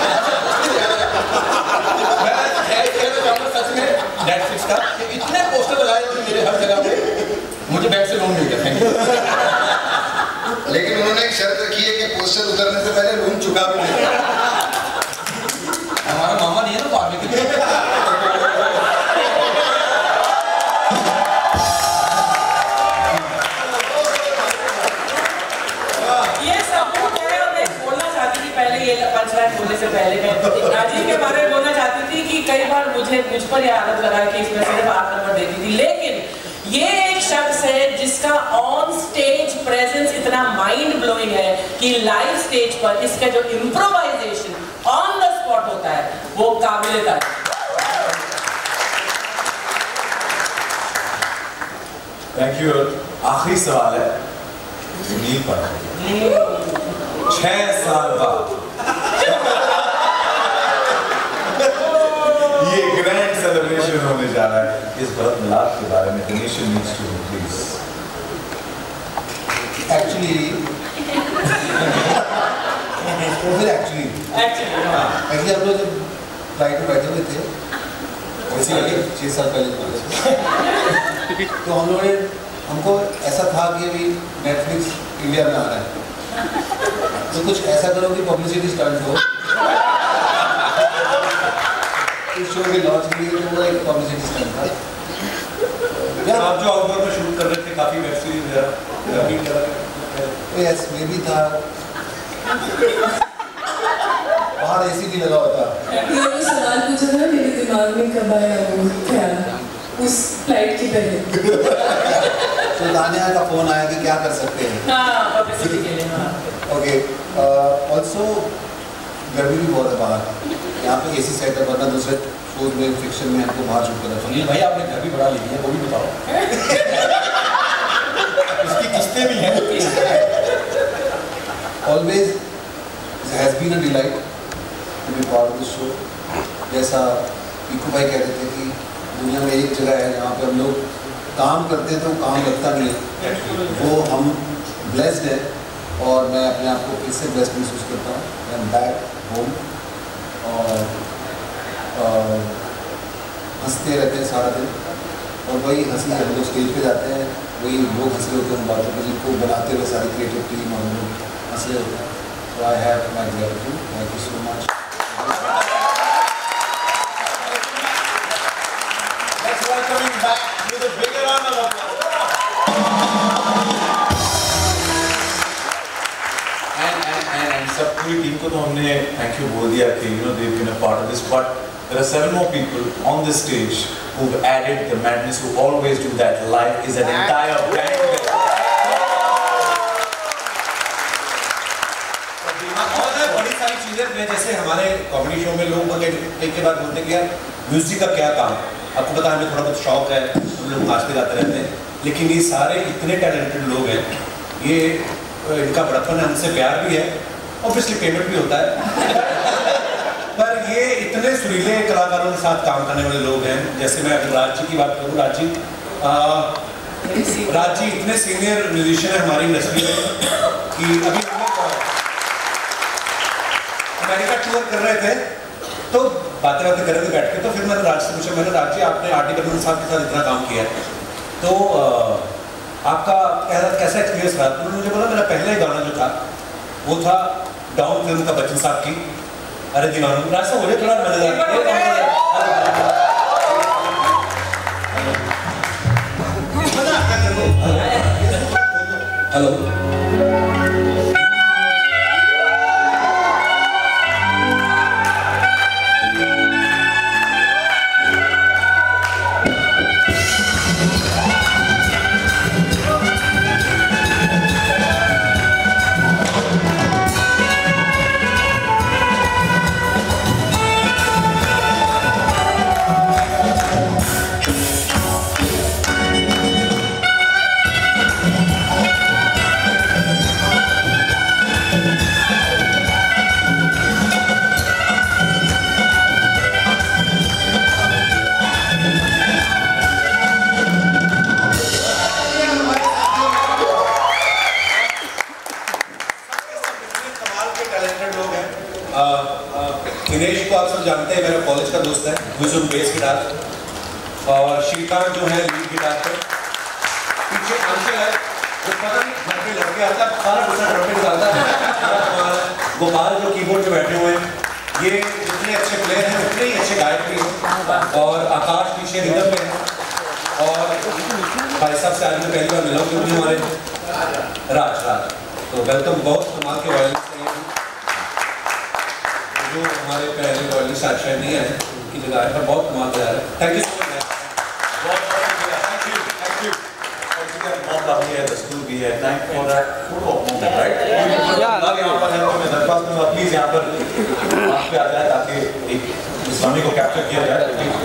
सच में नेटफ्लिक्स का इतने पोस्टर लगाए मेरे हर जगह पे, मुझे बैंक से लोन मिल गया। Thank you. लेकिन उन्होंने एक शर्त रखी है कि पोस्टर उतरने से पहले लोन चुका भी देगा। हमारा मामा नहीं है ना, तो आगे के लिए बोलने से पहले मैं राजीव के बारे में बोलना चाहती थी कि कई बार मुझ पर यह आदत लगा कि इसमें सिर्फ 8 नंबर देती थी, लेकिन ये एक शख्स है जिसका ऑन स्टेज प्रेजेंस इतना माइंड ब्लोइंग है कि लाइव स्टेज पर इसका जो इम्प्रोवाइजेशन ऑन द स्पॉट होता है वो काबिल तारीफ। Thank you. आखिरी सवाल है सुनील पर। 6 साल बाद ये ग्रैंड सेलिब्रेशन होने जा रहा है, इस भरत मिलाप के बारे में donation needs to please. Actually हम लोग जब फ्लाइट में बैठे हुए थे, वैसे 6 साल पहले, तो हम लोगों ने, हमको ऐसा था कि अभी नेटफ्लिक्स इंडिया में आ रहा है, तो कुछ ऐसा करो कि पब्लिसिटी स्टार्ट हो। इस शो के लॉन्च के लिए तो वो एक पब्लिसिटी स्टार्ट था। आप जो आउटडोर में शूट कर रहे थे, काफी वेब सीरीज वगैरह, यस मे भी था, बाहर एसी भी लगा होता। ये सवाल पूछा था मेरे दिमाग में कब आया वो ख्याल उस फ्लाइट की पहले। So तानिया का फोन आया कि क्या कर सकते हैं। ओके, ऑल्सो गर्मी भी बहुत है बाहर, यहाँ पे AC सेट है, वरना दूसरे शोज में फिक्शन में हमको बाहर शूट करना। सुनील भाई आपने घर भी बना ली है, वो भी बताओ। इसकी किस्तें भी हैं। Always has been a delight to be part of this show. जैसा पीकू भाई कहते थे कि दुनिया में एक जगह है जहाँ पे हम लोग काम करते हैं तो काम लगता नहीं है, वो हम ब्लेस्ड है और मैं अपने आप को फिर से ब्लेस्ड महसूस करता हूँ। आई एम बैक होम और हंसते रहते हैं सारा दिन, और वही हंसी हम लोग स्टेज पे जाते हैं, वही लोग हंस रहे होते हैं बातों पर, जिनको बनाते हुए सारी क्रिएटिव टीम और हम लोग हंस रहे होते हैं। So I have my gratitude. Thank you so much. Let's welcome him back with a bigger round of applause. And सब पूरी टीम को तो हमने thank you बोल दिया कि they've been a part of this, but there are 7 more people on this stage who've added the madness, who always do that. Life is an entire band. में जैसे हमारे कॉमेडी शो में लोग एक के बाद बोलते कि यार म्यूजिक का क्या काम, आपको पता है हमें थोड़ा बहुत शौक है, हम लोग नाचते गाते रहते हैं, लेकिन ये सारे इतने टैलेंटेड लोग हैं, ये इनका बड़प्पन है, हमसे प्यार भी है, ऑब्वियसली पेमेंट भी होता है। पर ये इतने सुरीले कलाकारों के साथ काम करने वाले लोग हैं। जैसे मैं अगर राज जी की बात करूँ, राज जी इतने सीनियर म्यूजिशियन है हमारी इंडस्ट्री में कि अभी अमेरिका टूर कर रहे थे तो बातें कर रहे थे बैठ के, तो फिर मैंने राज से पूछा, मैंने राज जी आपने आर डी बर्मन साहब के साथ इतना काम किया है तो आपका कैसा एक्सपीरियंस रहा? तो मुझे बोला मेरा पहला ही गाना जो था वो था डाउन फिल्म का बच्चन साहब की अरे दीवानों। राज साहब मुझे थोड़ा मजेदार हेलो दिनेश को आप सब जानते हैं, मेरा कॉलेज का दोस्त है, विजुअल बेस गिटार, और श्रीकांत जो है लीड गिटार पे, पीछे आंसर है जो पता नहीं घर पे लड़के आता है सारा पैसा घर पे निकालता है। गोपाल जो कीबोर्ड पे बैठे हुए हैं, ये इतने अच्छे प्लेयर हैं, इतने ही अच्छे गायक भी हैं, और आकाश पीछे रिदम में है, और भाई साहब से आज मैं पहली बार मिला हूँ क्योंकि हमारे राज तो वेलकम, बहुत कमाल के वायलिन जो हमारे पहले वॉयलिस्ट शायद नहीं है उनकी जगह है, पर बहुत कमाल जा रहा है। Thank you so much. बहुत थैंक यू। मौका भी है, दस्तूर भी है। Thank for that photo moment, right? यहाँ पर है तो मैं दरख्वास्त करूँगा प्लीज यहाँ पर आप पे आ जाए ताकि एक इस्लामी को कैप्चर किया जाए।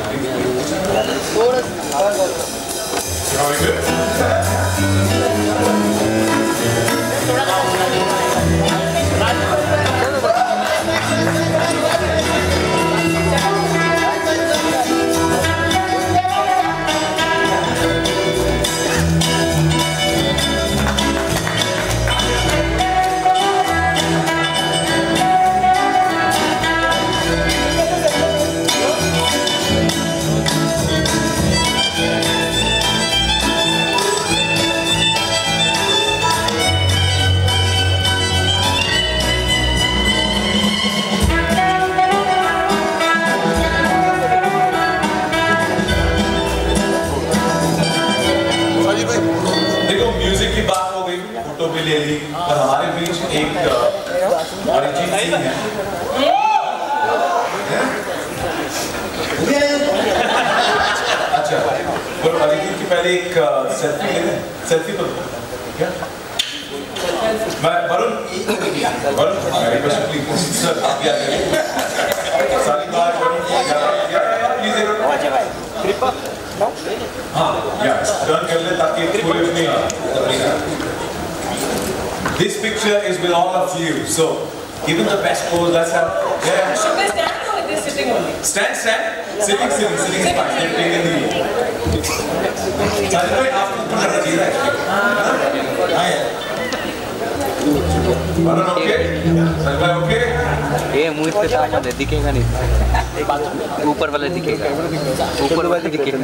फोटो भी ले ली, पर हमारे बीच एक अरिजीत सिंह है। अच्छा, अरिजीत की पहले एक सेल्फी ले लें, सेल्फी तो क्या? मैं वरुण सर आप भी आ गए। सारी बात वरुण हाँ या टर्न कर ले ताकि पूरे नहीं आ। This picture is with all of you, so even the best pose. Let's have. Yeah. Should they stand or are they sitting only? Stand. Sitting is fine. They're taking the. Sorry, आपको ऊपर जाना चाहिए था। हाँ यार। Varun okay? Sanjay okay? ये मुंह पे साफ है, दिखेगा नहीं, ऊपर वाला दिखेगा, ऊपर वाला दिखेगा।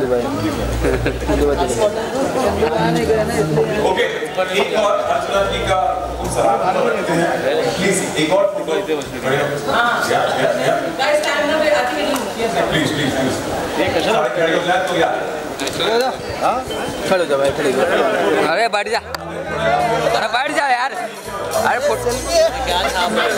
ओके, एक और अर्चना जी का प्लीज एक और फोटो या Guys, stand up. I think it is. Please सारे खड़े हो जाए तो यार खड़े हो जा भाई, खड़े हो जा। अरे बैठ जा, अरे बैठ जा यार, अरे फोटो क्या काम है।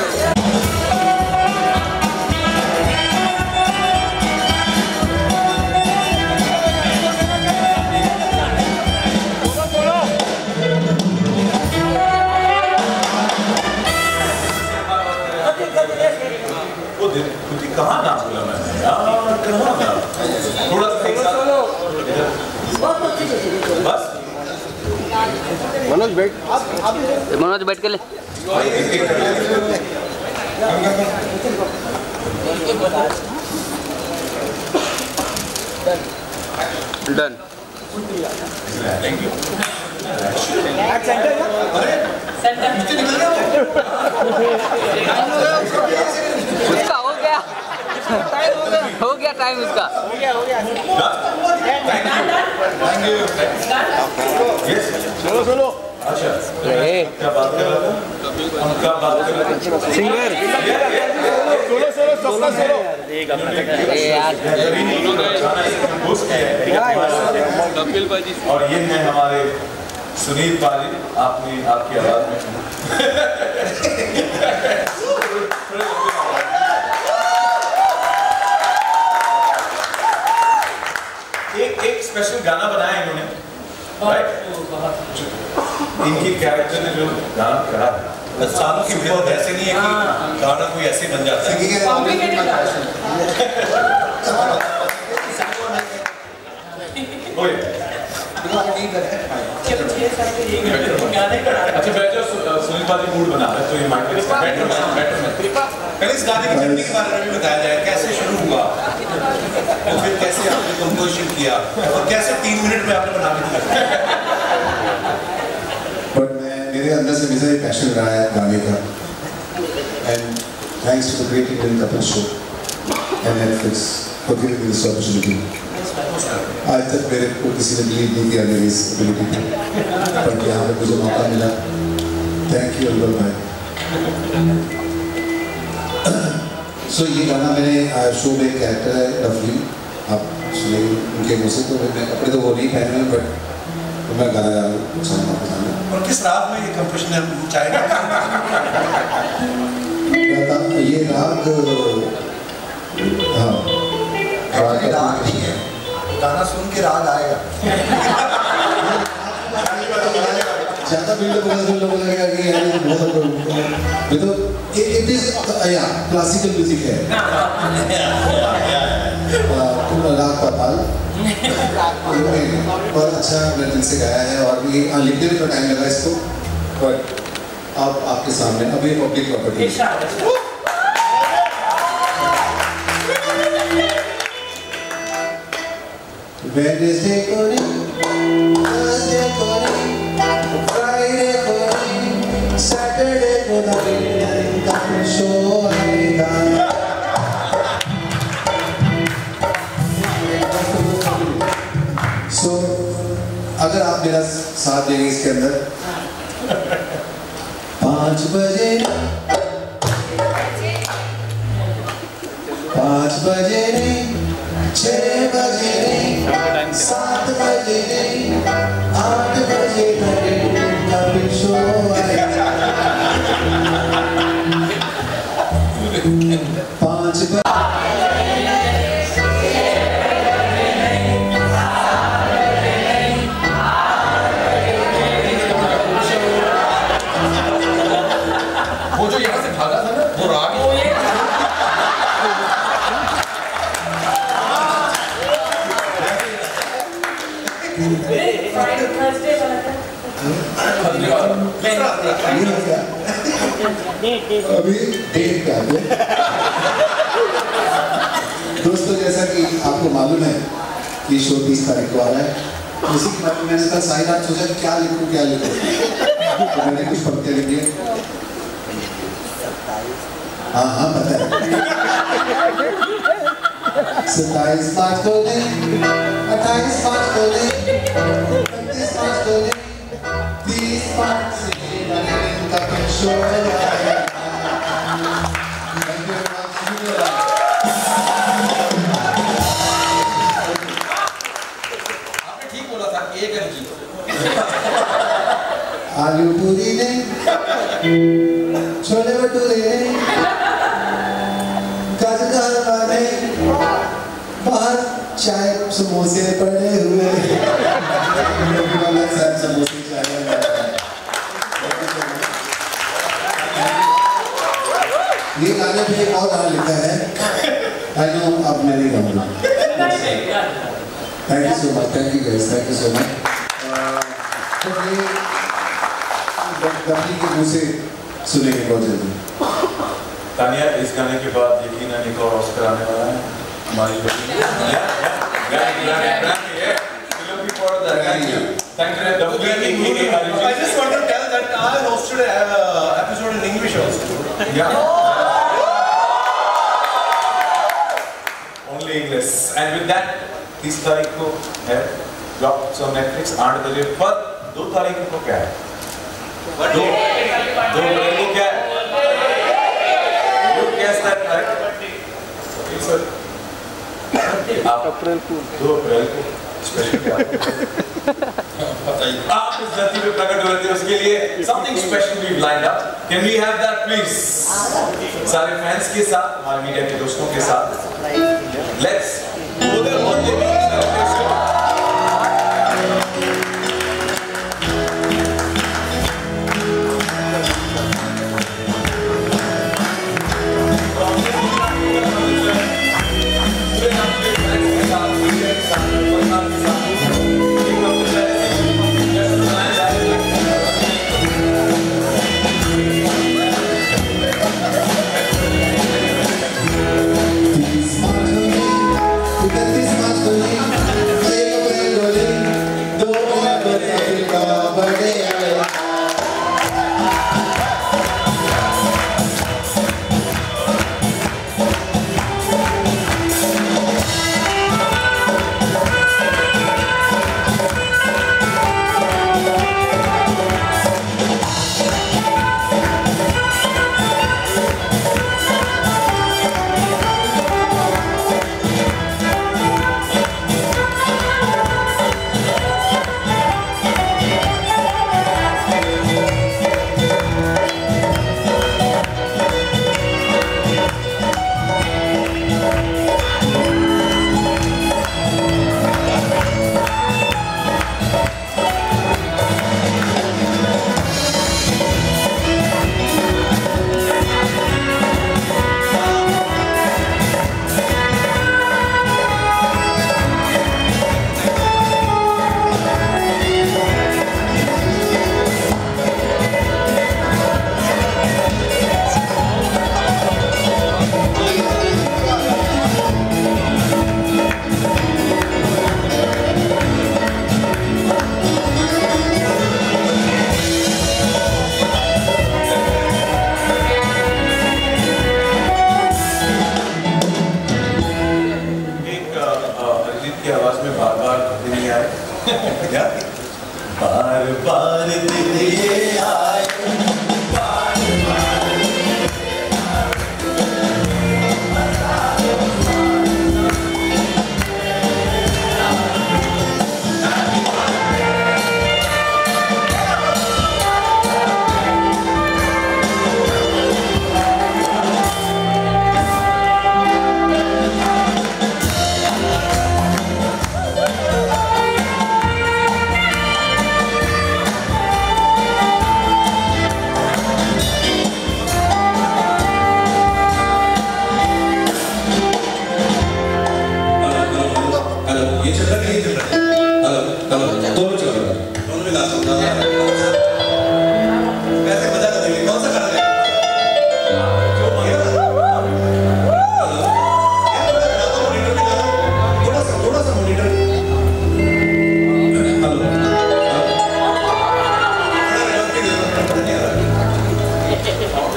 कहाँ नाम बोला मैंने यार, कहाँ नाम थोड़ा सा एक साथ बस मनोज बैठ के ले। डन। Thank you. उसका हो गया टाइम उसका। Thank you. सुनो अच्छा क्या बात कर रहे थे? उनका बात कर रहे थे सिंगर सोलो और ये है हमारे सुनील पाजी, आपने आपकी आवाज में एक स्पेशल गाना बनाया इन्होंने, राइट? इनकी कैरेक्टर ने जो गाना करा है, सालों की मेहनत ऐसे नहीं है कि गाना कोई ऐसे बन जाता है। अच्छा बैठो, सुनील पाजी मूड बना रहे तो ये माइक पे बैठो। पहले इस गाने की जर्नी के बारे में भी बताया जाए, कैसे शुरू हुआ और फिर कैसे आपने कंपोजिशन किया और कैसे 3 मिनट में आपने बना के दिया। बट मेरे अंदर से हमेशा एक पैशन रहा है गाने का, and thanks to the great Indian couple show and Netflix for giving me this opportunity. आज तक मेरे को किसी ने बिलीव नहीं किया मेरी इस एबिलिटी पे, बट यहाँ पे मुझे मौका मिला। थैंक यू अल्लाह भाई। सो ये गाना मैंने शो में कैरेक्टर है लवली, आप सुनेंगे उनके मुँह से। तो मैं कपड़े तो वो नहीं पहने हैं, बट तो मैं गाना गा रहा हूँ। और किस राग में ये कंपोजिशन है चाहेगा? ये राग हाँ राग नहीं है, गाना सुन के राग आएगा। ज़्यादा बिल्डअप होगा तो लोगों को लगेगा कि यार ये बहुत ये तो इट इज या क्लासिकल म्यूजिक है। राग पाताल बहुत अच्छा मैंने से गाया है, और ये लिखने में थोड़ा टाइम लगा इसको, बट अब आपके सामने अब ये पब्लिक प्रॉपर्टी है। Wednesday calling, Thursday calling, Friday calling, Saturday calling, and show आएगा। So अगर आप मेरा साथ देंगे इसके अंदर 5 बजे 5 बजे नहीं, 6 बजे नहीं, 7 बजे नहीं, 8 बजे नहीं, कभी शो आएगा। 5 बजे अभी डेट क्या है दोस्तों, जैसा कि आपको मालूम है कि शो 30 तारीख को आ रहा है, उसी के बारे में मैंने कल सारी रात सोचा कि क्या लिखूं तो मैंने कुछ पंक्तियां लिखी। हाँ पता है। 27 मार्च को दिन, 28 मार्च को दिन, 29 मार्च को दिन, 30 मार्च से का शो है। आपने ठीक बोला था, एक अंकी। आलू पूरी नहीं, छोले भटूरे नहीं, काजू का हलवा नहीं, बाहर चाय समोसे पड़े हुए। समोसे चाय ये गाने पे एक और गाना लिखा है, आई नो अब मैं नहीं गाऊंगा। Thank you so much, thank you guys, thank you so much. डबली के मुंह से सुनेंगे बहुत जल्दी। तानिया, इस गाने के बाद यकीनन एक और ऑस्कर आने वाला है हमारी बेटी। I just want to tell that I hosted an episode in English also. Yeah. Only English. And with that, 30 तारीख को है ड्रॉप ऑन नेटफ्लिक्स 8 बजे पर। 2 तारीख को क्या है? 2 तारीख को क्या है? You guess that right? अप्रैल को 2 अप्रैल को स्पेशल क्या है? आप इस धरती पे प्रकट हो रहे थे, उसके लिए something special we've lined up. Can we have that please? सारे फैंस के साथ, हमारे मीडिया के दोस्तों के साथ, let's go there on the celebration. This much for me,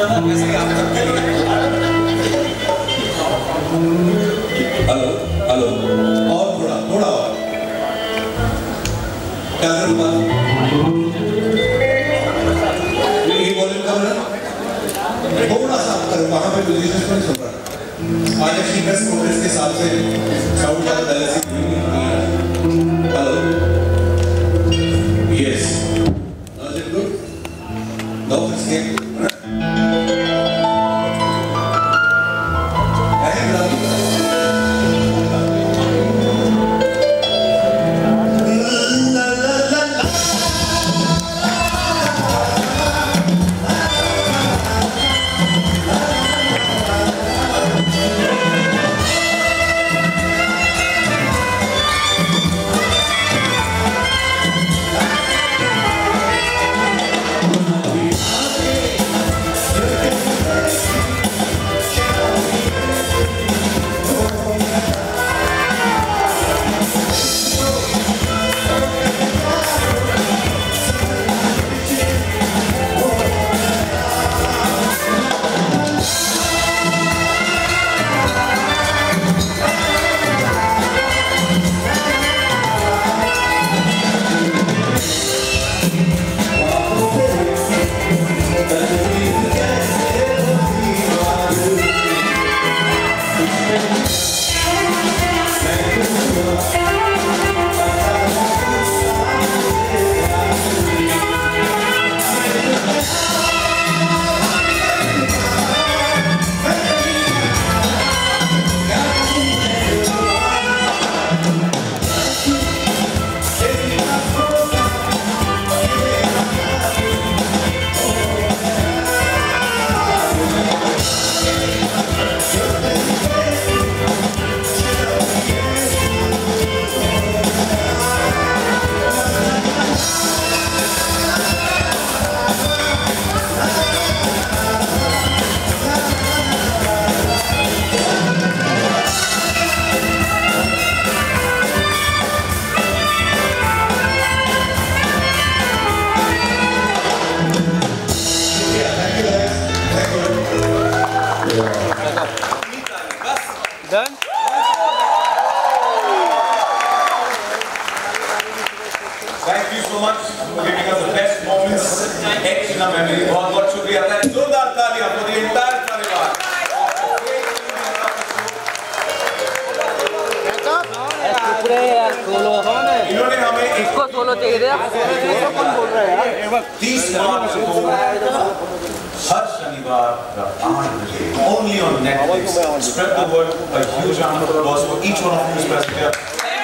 था ना वैसे ही आप सबके लिए। हेलो हेलो और थोड़ा थोड़ा और क्या करूँगा ये वॉल्यूम कम है थोड़ा सा करूँ वहाँ पे म्यूजिशियन को नहीं सुन रहा आज स्पीकर प्रोग्रेस के हिसाब से साउंड ज़्यादा पहले से hello yes is it good no mistake Done? Thank you so much for giving us the best moments etched in our memory. बहुत शुक्रिया था जोरदार तालियां for the entire परिवार। इन्होंने हमें इसको सोलो चाहिए था। 30 मार्च को हर शनिवार 8 बजे only on Netflix. Spread the word. A huge round of applause for each one of you who's present here.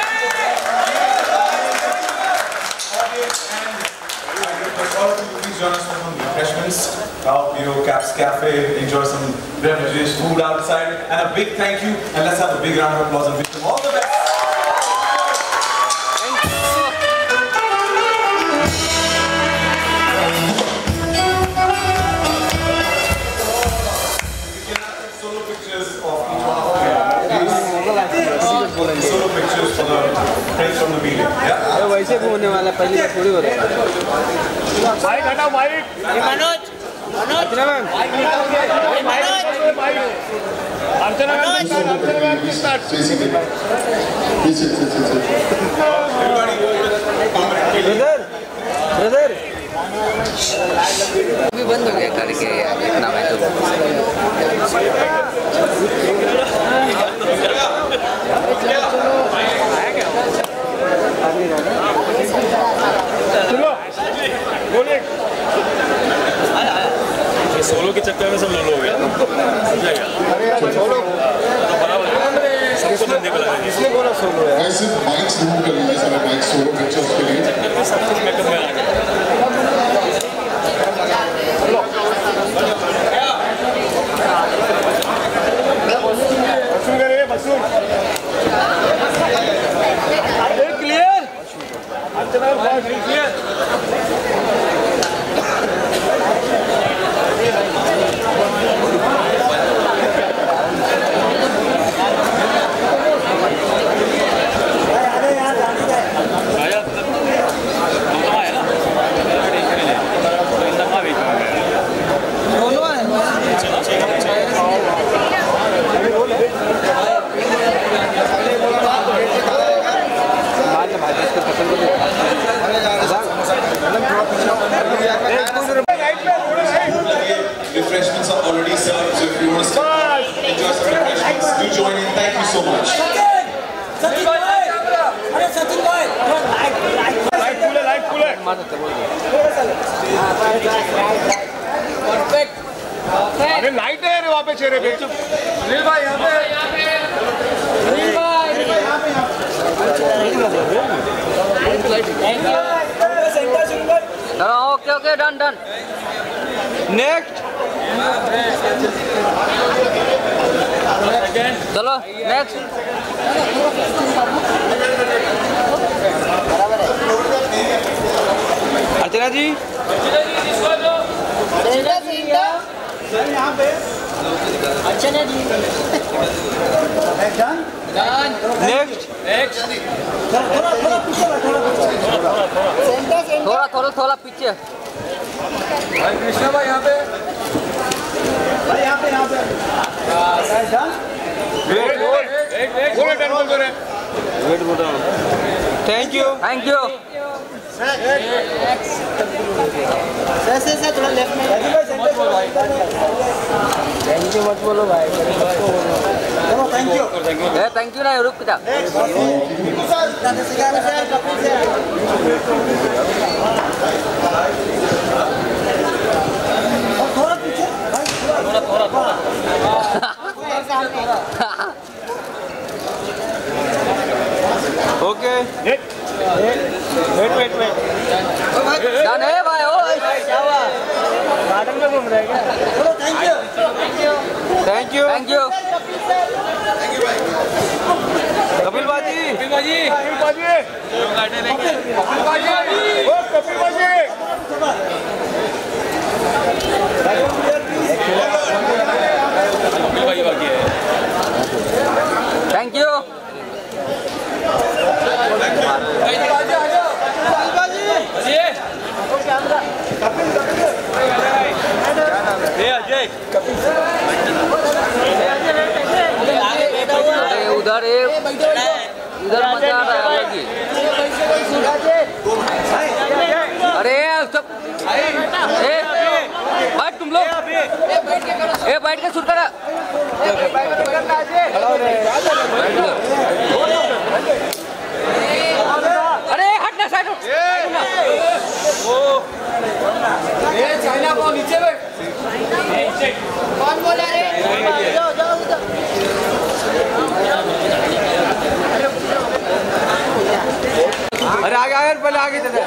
Please join us for some refreshments. Out, Caps Cafe, enjoy some beverages, food outside, and a big thank you. And let's have a big round of applause and wish them all the best. Solo pictures for the friends from the meeting. Yeah. वैसे घूमने वाला पहली बार थोड़ी हो रहा है। माइक हटाओ mic. Manoj Archana ma'am Archana ma'am start. Brother अभी बंद हो गया करके यार इतना मैं तो सोलो के चक्कर में सब लोग हो गया सबको धंधे पर लगा इसलिए बोला सोलो है ऐसे माइक्स रिमूव कर लीजिए सारे माइक्स सोलो पिक्चर्स के लिए सब कुछ मेकअप में आ गया बसून करे बसून clear Archana clear so much. Sachin भाई, अरे सचिन भाई, लाइट कूल है। परफेक्ट। अरे लाइट है वहाँ पे चेहरे पे। सुनील भाई यहाँ पे। सुनील भाई यहाँ पे। Okay okay done done next चलो नेक्स्ट अर्चना जी यहाँ पे अर्चना जी डन नेक्स्ट थोड़ा पीछे भाई कृष्णा भाई यहाँ पे थैंक यू सर थोड़ा लेफ्ट में थैंक यू मत बोलो भाई थैंक यू ना रुक जा थोड़ा पीछे थोड़ा ओके वेट डन है भाई ओ गार्डन में घूम रहे हैं चलो थैंक यू कपिल बाजी थैंक यू उधर मजा आ रहा है अलग ही अरे सब बैठ तुम लोग बैठ के शुरू करा अरे हटना साइड चाइना को नीचे बैठ कौन बोला रे अरे आगे पहले आगे चले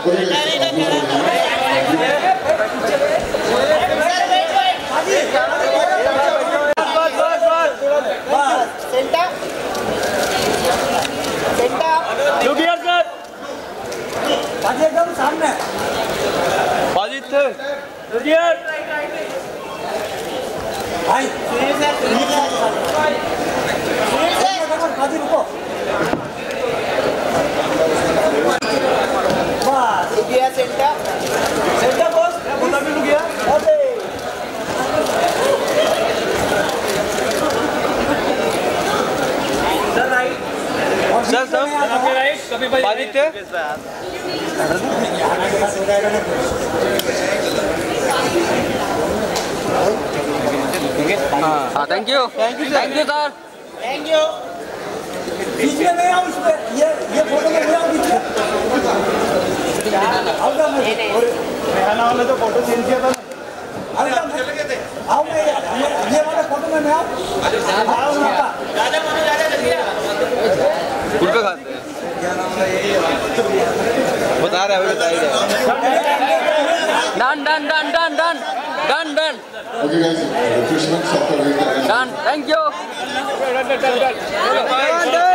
एकदम सामने बाजी भाई बाजी रुको सेंटर बॉस बोला भी रुक गया सर राइट कभी आदित्य हाँ thank you sir thank you बीच में नहीं आओ इसमें ये फोटो में नहीं आओ बीच में मेहना वाले तो फोटो चेंज किया था आओ मैं ये वाले फोटो में नहीं आओ बता रहे done Okay guys, refreshments after waiting. Done. Thank you.